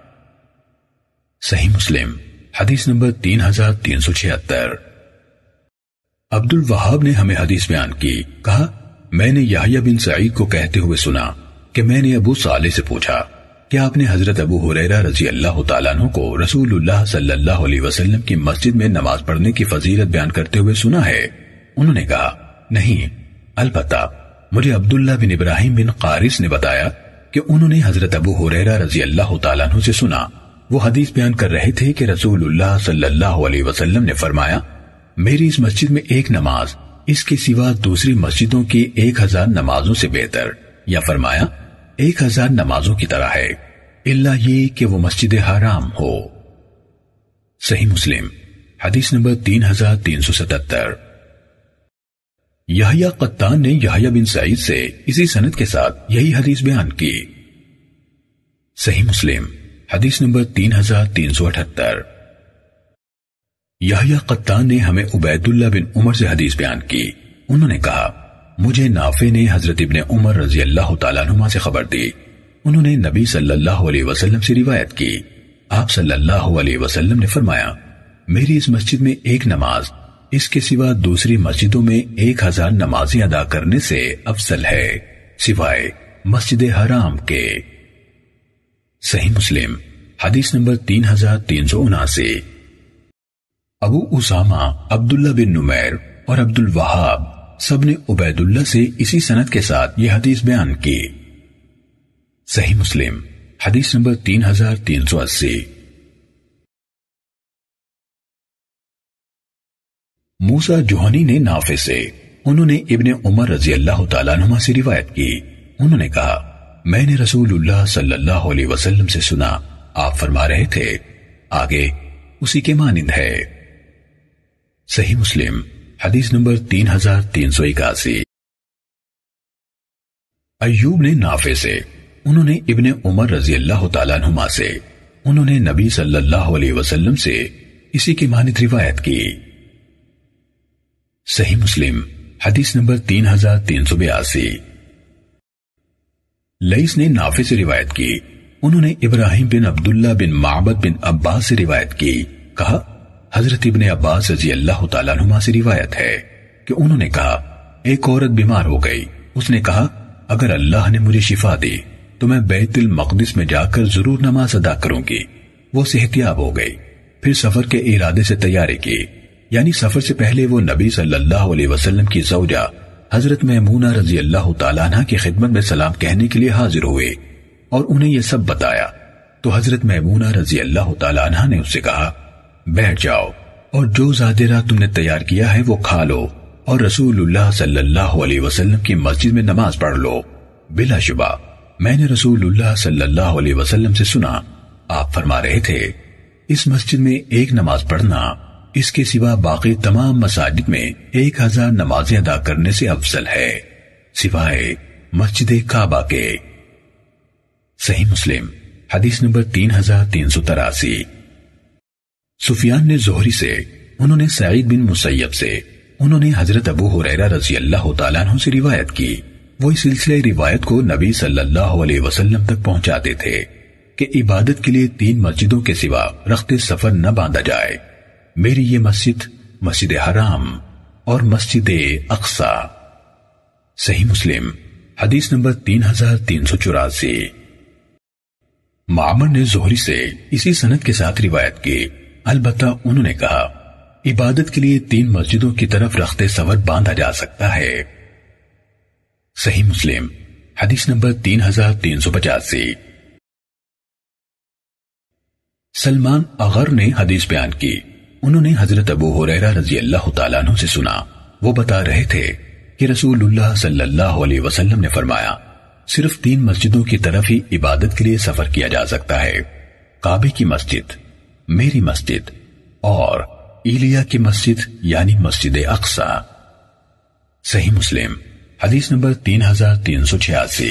صحیح مسلم حدیث نمبر 3376۔ عبد الوہاب نے ہمیں حدیث بیان کی، کہا میں نے یحییٰ بن سعید کو کہتے ہوئے سنا کہ میں نے ابو صالح سے پوچھا کہ آپ نے حضرت ابو ہریرہ رضی اللہ تعالیٰ عنہ کو رسول اللہ صلی اللہ علیہ وسلم کی مسجد میں نماز پڑھنے کی فضیلت بیان کرتے ہوئے سنا ہے؟ انہوں نے کہا نہیں، البتہ مجھے عبداللہ بن ابراہیم بن قارث نے بتایا کہ انہوں نے حضرت ابو ہریرہ رضی اللہ تعالیٰ عنہ سے سنا، وہ حدیث بیان کر رہے تھے کہ رسول اللہ صلی اللہ علیہ وسلم نے فرمایا میری اس مسجد میں ایک نماز اس کے سوا دوسری مسجدوں کی 1000 نمازوں سے بہتر، یا فرمایا 1000 نمازوں کی طرح ہے، الا یہ کہ وہ مسجد حرام ہو۔ صحیح مسلم حدیث نمبر 3377۔ یحییٰ قطان نے یحییٰ بن سعید سے اسی سند کے ساتھ یہی حدیث بیان کی۔ صحیح مسلم حدیث نمبر 3378۔ یحییٰ قطان نے ہمیں عبید اللہ بن عمر سے حدیث بیان کی، انہوں نے کہا مجھے نافع نے حضرت ابن عمر رضی اللہ تعالیٰ عنہما سے خبر دی، انہوں نے نبی صلی اللہ علیہ وسلم سے روایت کی، آپ صلی اللہ علیہ وسلم نے فرمایا میری اس مسجد میں ایک نماز اس کے سوا دوسری مسجدوں میں 1000 نمازیں ادا کرنے سے افضل ہے سوائے مسجد حرام کے۔ صحیح مسلم حدیث نمبر 3379۔ ابو اسامہ عبداللہ بن نمیر اور عبد الوہاب سب نے عبید اللہ سے اسی سند کے ساتھ یہ حدیث بیان کی۔ صحیح مسلم حدیث نمبر 3380۔ موسیٰ جوہنی نے نافع سے، انہوں نے ابن عمر رضی اللہ تعالیٰ عنہما سے روایت کی، انہوں نے کہا میں نے رسول اللہ صلی اللہ علیہ وسلم سے سنا، آپ فرما رہے تھے آگے اسی کے مانند ہے۔ صحیح مسلم حدیث نمبر 3381۔ ایوب نے نافع سے، انہوں نے ابن عمر رضی اللہ تعالیٰ عنہما سے، انہوں نے نبی صلی اللہ علیہ وسلم سے اسی کی مانند روایت کی۔ صحیح مسلم حدیث نمبر 3382۔ لیث نے نافع سے روایت کی، انہوں نے ابراہیم بن عبداللہ بن معبد بن عباس سے روایت کی، کہا حضرت ابن عباس رضی اللہ تعالیٰ عنہما سے روایت ہے کہ انہوں نے کہا ایک عورت بیمار ہو گئی، اس نے کہا اگر اللہ نے مجھے شفا دی تو میں بیت المقدس میں جا کر ضرور نماز ادا کروں گی۔ وہ صحتیاب ہو گئی، پھر سفر کے ارادے سے تیاری کی، یعنی سفر سے پہلے وہ نبی صلی اللہ علیہ وسلم کی زوجہ حضرت میمونہ رضی اللہ تعالیٰ عنہ کی خدمت میں سلام کہنے کے لیے حاضر ہوئے اور انہیں یہ سب بتایا، تو حضرت میمونہ رضی اللہ تعالیٰ عنہ نے اس سے کہا بیٹھ جاؤ اور جو ذاترہ تم نے تیار کیا ہے وہ کھا لو اور رسول اللہ صلی اللہ علیہ وسلم کی مسجد میں نماز پڑھ لو۔ بلا شبہ میں نے رسول اللہ صلی اللہ علیہ وسلم سے سنا، آپ فرما رہے تھے اس مسجد میں ایک نماز پڑھنا اس کے سوا باقی تمام مساجد میں 1000 نمازیں ادا کرنے سے افضل ہے سوائے مسجد کعبہ کے۔ صحیح مسلم حدیث نمبر 3383۔ سفیان نے زہری سے، انہوں نے سعید بن مسیب سے، انہوں نے حضرت ابو ہریرہ رضی اللہ تعالیٰ عنہ سے روایت کی، وہ اس سلسلے روایت کو نبی صلی اللہ علیہ وسلم تک پہنچاتے تھے کہ عبادت کے لیے 3 مسجدوں کے سوا رخت سفر نہ باندھا جائے، میری یہ مسجد مسجد حرام اور مسجد اقصی۔ صحیح مسلم حدیث نمبر 3384۔ معمر نے زہری سے اسی سند کے ساتھ روایت کی، البتہ انہوں نے کہا عبادت کے لیے 3 مسجدوں کی طرف رخت سفر باندھا جا سکتا ہے۔ صحیح مسلم حدیث نمبر 3385۔ سلمان اغر نے حدیث بیان کی، انہوں نے حضرت ابو ہریرہ رضی اللہ تعالیٰ عنہ سے سنا، وہ بتا رہے تھے کہ رسول اللہ صلی اللہ علیہ وسلم نے فرمایا صرف 3 مسجدوں کی طرف ہی عبادت کے لیے سفر کیا جا سکتا ہے، کعبے کی مسجد، میری مسجد اور ایلیا کی مسجد یعنی مسجد اقصی۔ صحیح مسلم حدیث نمبر 3386۔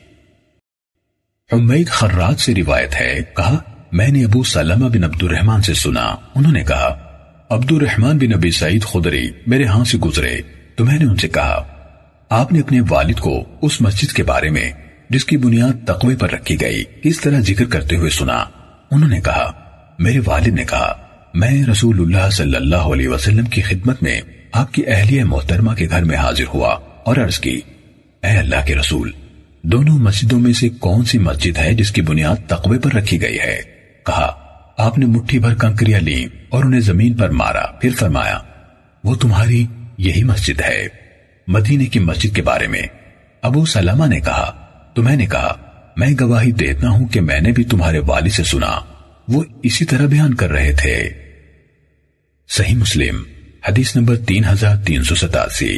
حمید خراج سے روایت ہے، کہا میں نے ابو سلمہ بن عبد الرحمن سے سنا، انہوں نے کہا عبد الرحمن بن ابی سعید خدری میرے ہاں سے گزرے تو میں نے ان سے کہا آپ نے اپنے والد کو اس مسجد کے بارے میں جس کی بنیاد تقوی پر رکھی گئی کس طرح ذکر کرتے ہوئے سنا؟ انہوں نے کہا میرے والد نے کہا میں رسول اللہ صلی اللہ علیہ وسلم کی خدمت میں آپ کی اہلیہ محترمہ کے گھر میں حاضر ہوا اور عرض کی اے اللہ کے رسول دونوں مسجدوں میں سے کون سی مسجد ہے جس کی بنیاد تقوی پر رکھی گئی ہے؟ کہا آپ نے مٹھی بھر کنکریاں لیں اور انہیں زمین پر مارا، پھر فرمایا وہ تمہاری یہی مسجد ہے۔ مدینے کی مسجد کے بارے میں ابو سلمہ نے کہا تو میں نے کہا میں گواہی دیتا ہوں کہ میں نے بھی تمہارے والد سے سنا، وہ اسی طرح بیان کر رہے تھے۔ صحیح مسلم حدیث نمبر 3387۔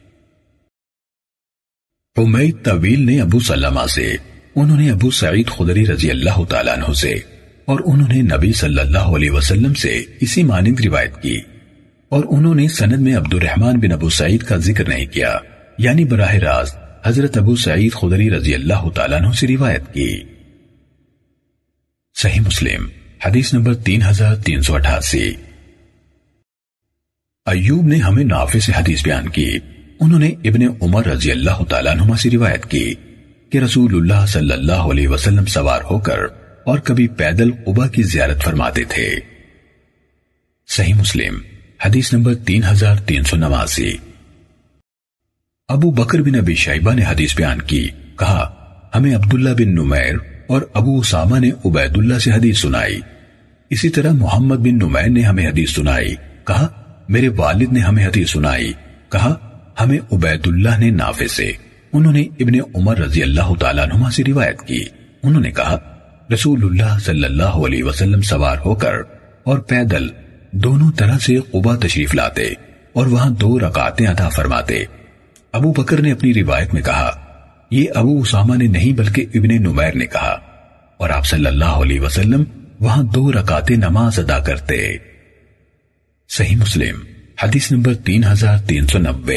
حمید طویل نے ابو سلمہ سے، انہوں نے ابو سعید خدری رضی اللہ تعالیٰ عنہ سے اور انہوں نے نبی صلی اللہ علیہ وسلم سے اسی مانند روایت کی، اور انہوں نے سند میں عبد الرحمن بن ابو سعید کا ذکر نہیں کیا، یعنی براہ راست حضرت ابو سعید خدری رضی اللہ تعالیٰ عنہ سے روایت کی۔ صحیح مسلم حدیث نمبر 3388۔ ایوب نے ہمیں نافع سے حدیث بیان کی، انہوں نے ابن عمر رضی اللہ تعالیٰ عنہما سے روایت کی کہ رسول اللہ صلی اللہ علیہ وسلم سوار ہو کر اور کبھی پیدل قباء کی زیارت فرماتے تھے۔ صحیح مسلم حدیث نمبر 3389۔ ابو بکر بن ابی شیبہ نے حدیث بیان کی، کہا ہمیں عبداللہ بن نمیر اور ابو اسامہ نے عبید اللہ سے حدیث سنائی، اسی طرح محمد بن نمیر نے ہمیں حدیث سنائی، کہا میرے والد نے ہمیں حدیث سنائی، کہا ہمیں عبید اللہ نے نافع سے، انہوں نے ابن عمر رضی اللہ تعالیٰ عنہما سے روایت کی، انہوں نے کہا رسول اللہ صلی اللہ علیہ وسلم سوار ہو کر اور پیدل دونوں طرح سے قباء تشریف لاتے اور وہاں 2 رکعتیں ادا فرماتے۔ ابو بکر نے اپنی روایت میں کہا یہ ابو اسامہ نے نہیں بلکہ ابن نمیر نے کہا، اور آپ صلی اللہ علیہ وسلم وہاں 2 رکعتیں نماز ادا کرتے۔ صحیح مسلم حدیث نمبر 3390۔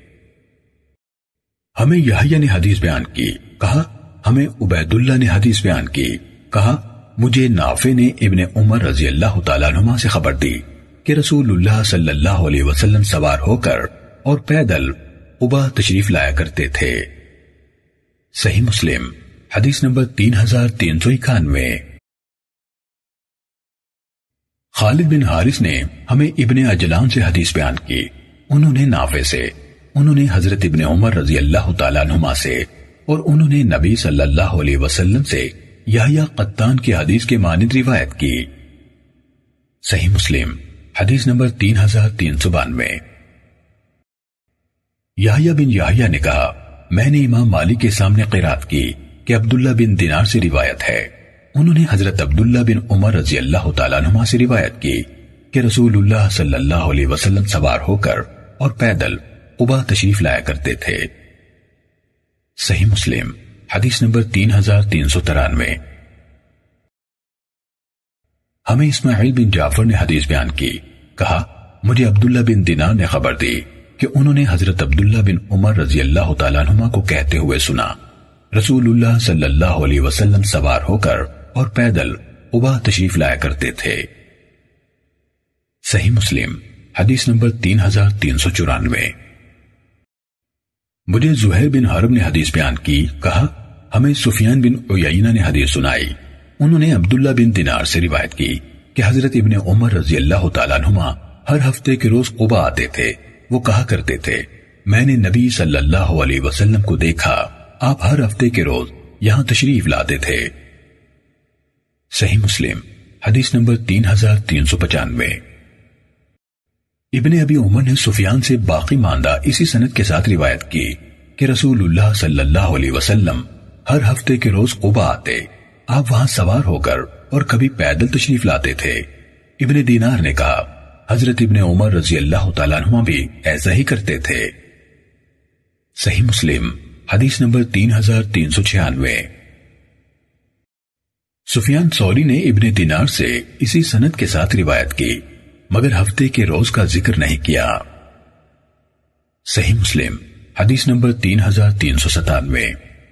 ہمیں یحییٰ نے حدیث بیان کی، کہا ہمیں عبید اللہ نے حدیث بیان کی، کہا مجھے نافع نے ابن عمر رضی اللہ تعالیٰ عنہما سے خبر دی کہ رسول اللہ صلی اللہ علیہ وسلم سوار ہو کر اور پیدل قباء تشریف لایا کرتے تھے۔ صحیح مسلم حدیث نمبر 3391۔ خالد بن حارث نے ہمیں ابن عجلان سے حدیث بیان کی، انہوں نے نافع سے، انہوں نے حضرت ابن عمر رضی اللہ تعالیٰ عنہما سے اور انہوں نے نبی صلی اللہ علیہ وسلم سے یحییٰ قطان کی حدیث کے مانند روایت کی۔ صحیح مسلم حدیث نمبر 3392۔ یحییٰ بن یحییٰ نے کہا میں نے امام مالک کے سامنے قرات کی کہ عبداللہ بن دینار سے روایت ہے، انہوں نے حضرت عبداللہ بن عمر رضی اللہ تعالیٰ عنہما سے روایت کی کہ رسول اللہ صلی اللہ علیہ وسلم سوار ہو کر اور پیدل قباء تشریف لایا کرتے تھے۔ صحیح مسلم حدیث نمبر 3393۔ ہمیں اسماعیل بن جعفر نے حدیث بیان کی، کہا مجھے عبداللہ بن دینار نے خبر دی کہ انہوں نے حضرت عبداللہ بن عمر رضی اللہ تعالیٰ عنہما کو کہتے ہوئے سنا رسول اللہ صلی اللہ علیہ وسلم سوار ہو کر اور پیدل قباء تشریف لایا کرتے تھے۔ صحیح مسلم حدیث نمبر 3394۔ مجھے زہیر بن حرب نے حدیث بیان کی، کہا ہمیں سفیان بن عیینہ نے حدیث سنائی، انہوں نے عبداللہ بن دینار سے روایت کی کہ حضرت ابن عمر رضی اللہ تعالیٰ عنہما ہر ہفتے کے روز قباء آتے تھے، وہ کہا کرتے تھے میں نے نبی صلی اللہ علیہ وسلم کو دیکھا، آپ ہر ہفتے کے روز یہاں تشریف لاتے تھے۔ صحیح مسلم حدیث نمبر 3395۔ ابن ابی عمر نے سفیان سے باقی ماندہ اسی سند کے ساتھ روایت کی کہ رسول اللہ صلی اللہ علیہ وسلم ہر ہفتے کے روز قباء آتے، آپ وہاں سوار ہو کر اور کبھی پیدل تشریف لاتے تھے۔ ابن دینار نے کہا حضرت ابن عمر رضی اللہ تعالیٰ عنہ بھی ایسا ہی کرتے تھے۔ صحیح مسلم حدیث نمبر 3396۔ سفیان ثوری نے ابن دینار سے اسی سند کے ساتھ روایت کی مگر ہفتے کے روز کا ذکر نہیں کیا۔ صحیح مسلم حدیث نمبر 3397۔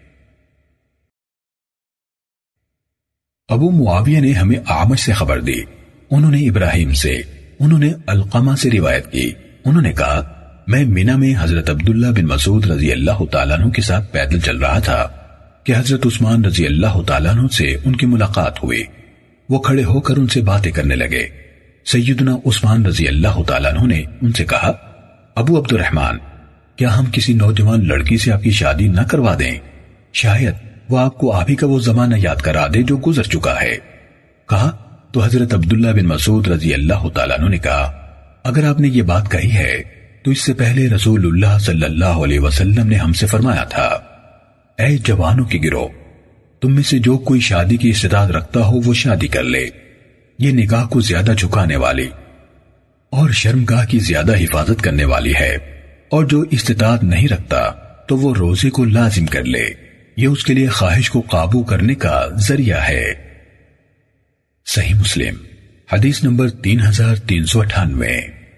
ابو معاویہ نے ہمیں اعمش سے خبر دی، انہوں نے ابراہیم سے، انہوں نے علقمہ سے روایت کی، انہوں نے کہا میں مینا میں حضرت عبداللہ بن مسعود رضی اللہ تعالیٰ عنہ کے ساتھ پیدل چل رہا تھا کہ حضرت عثمان رضی اللہ تعالیٰ عنہ سے ان کی ملاقات ہوئی۔ وہ کھڑے ہو کر ان سے باتیں کرنے لگے۔ سیدنا عثمان رضی اللہ تعالیٰ عنہ نے ان سے کہا، ابو عبد الرحمن، کیا ہم کسی نوجوان لڑکی سے آپ کی شادی نہ کروا دیں؟ شاید وہ آپ کو آپ ہی کا وہ زمانہ یاد کرا دے جو گزر چکا ہے۔ کہا تو حضرت عبداللہ بن مسعود رضی اللہ تعالیٰ عنہ نے کہا، اگر آپ نے یہ بات کہی ہے تو اس سے پہلے رسول اللہ صلی اللہ علیہ وسلم نے ہم سے فرمایا تھا، اے جوانوں کے گروہ، تم میں سے جو کوئی شادی کی استطاعت رکھتا ہو وہ شادی کر لے، یہ نگاہ کو زیادہ جھکانے والی اور شرمگاہ کی زیادہ حفاظت کرنے والی ہے، اور جو استطاعت نہیں رکھتا تو وہ روزے کو لازم کر لے، یہ اس کے لیے خواہش کو قابو کرنے کا ذریعہ ہے۔ صحیح مسلم حدیث نمبر 3398۔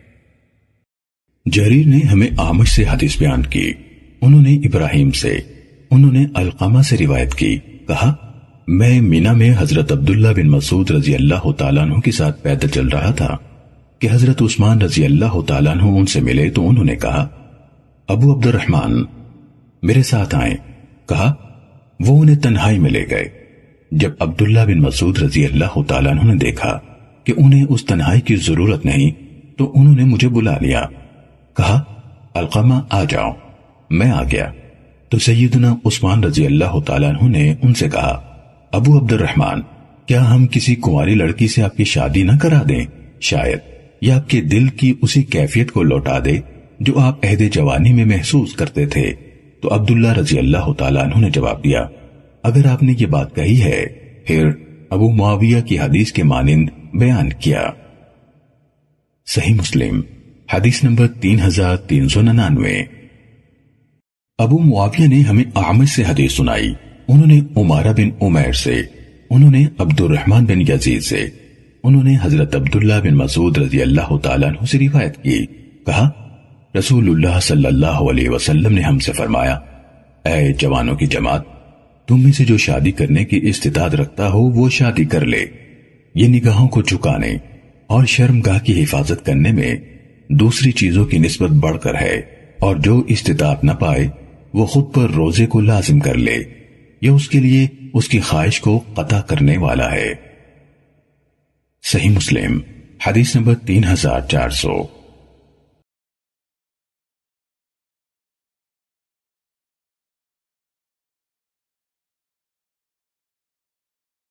جریر نے ہمیں اعمش سے حدیث بیان کی، انہوں نے ابراہیم سے، انہوں نے علقمہ سے روایت کی، کہا میں مینا میں حضرت عبداللہ بن مسعود رضی اللہ تعالیٰ عنہ کے ساتھ پیدل چل رہا تھا کہ حضرت عثمان رضی اللہ تعالیٰ عنہ ان سے ملے تو انہوں نے کہا، ابو عبد الرحمن میرے ساتھ آئیں۔ کہا وہ انہیں تنہائی میں لے گئے۔ جب عبداللہ بن مسعود رضی اللہ تعالیٰ عنہ نے دیکھا کہ انہیں اس تنہائی کی ضرورت نہیں تو انہوں نے مجھے بلا لیا، کہا علقمہ آ جاؤ۔ میں آ گیا تو سیدنا عثمان رضی اللہ تعالیٰ عنہ نے ان سے کہا، ابو عبد الرحمن، کیا ہم کسی کنواری لڑکی سے آپ کی شادی نہ کرا دیں؟ شاید یہ آپ کے دل کی اسی کیفیت کو لوٹا دے جو آپ عہد جوانی میں محسوس کرتے تھے۔ تو عبداللہ رضی اللہ تعالیٰ عنہ نے جواب دیا، اگر آپ نے یہ بات کہی ہے۔ پھر ابو معاویہ کی حدیث کے مانند بیان کیا۔ صحیح مسلم حدیث نمبر 3399۔ ابو معاویہ نے ہمیں اعمش سے حدیث سنائی، انہوں نے عمارہ بن عمیر سے، انہوں نے عبد الرحمن بن یزید سے، انہوں نے حضرت عبداللہ بن مسعود رضی اللہ تعالیٰ عنہ سے روایت کی، کہا رسول اللہ صلی اللہ علیہ وسلم نے ہم سے فرمایا، اے جوانوں کی جماعت، تم میں سے جو شادی کرنے کی استطاعت رکھتا ہو وہ شادی کر لے، یہ نگاہوں کو جھکانے اور شرمگاہ کی حفاظت کرنے میں دوسری چیزوں کی نسبت بڑھ کر ہے، اور جو استطاعت نہ پائے وہ خود پر روزے کو لازم کر لے، یہ اس کے لیے اس کی خواہش کو قطع کرنے والا ہے۔ صحیح مسلم حدیث نمبر 3400۔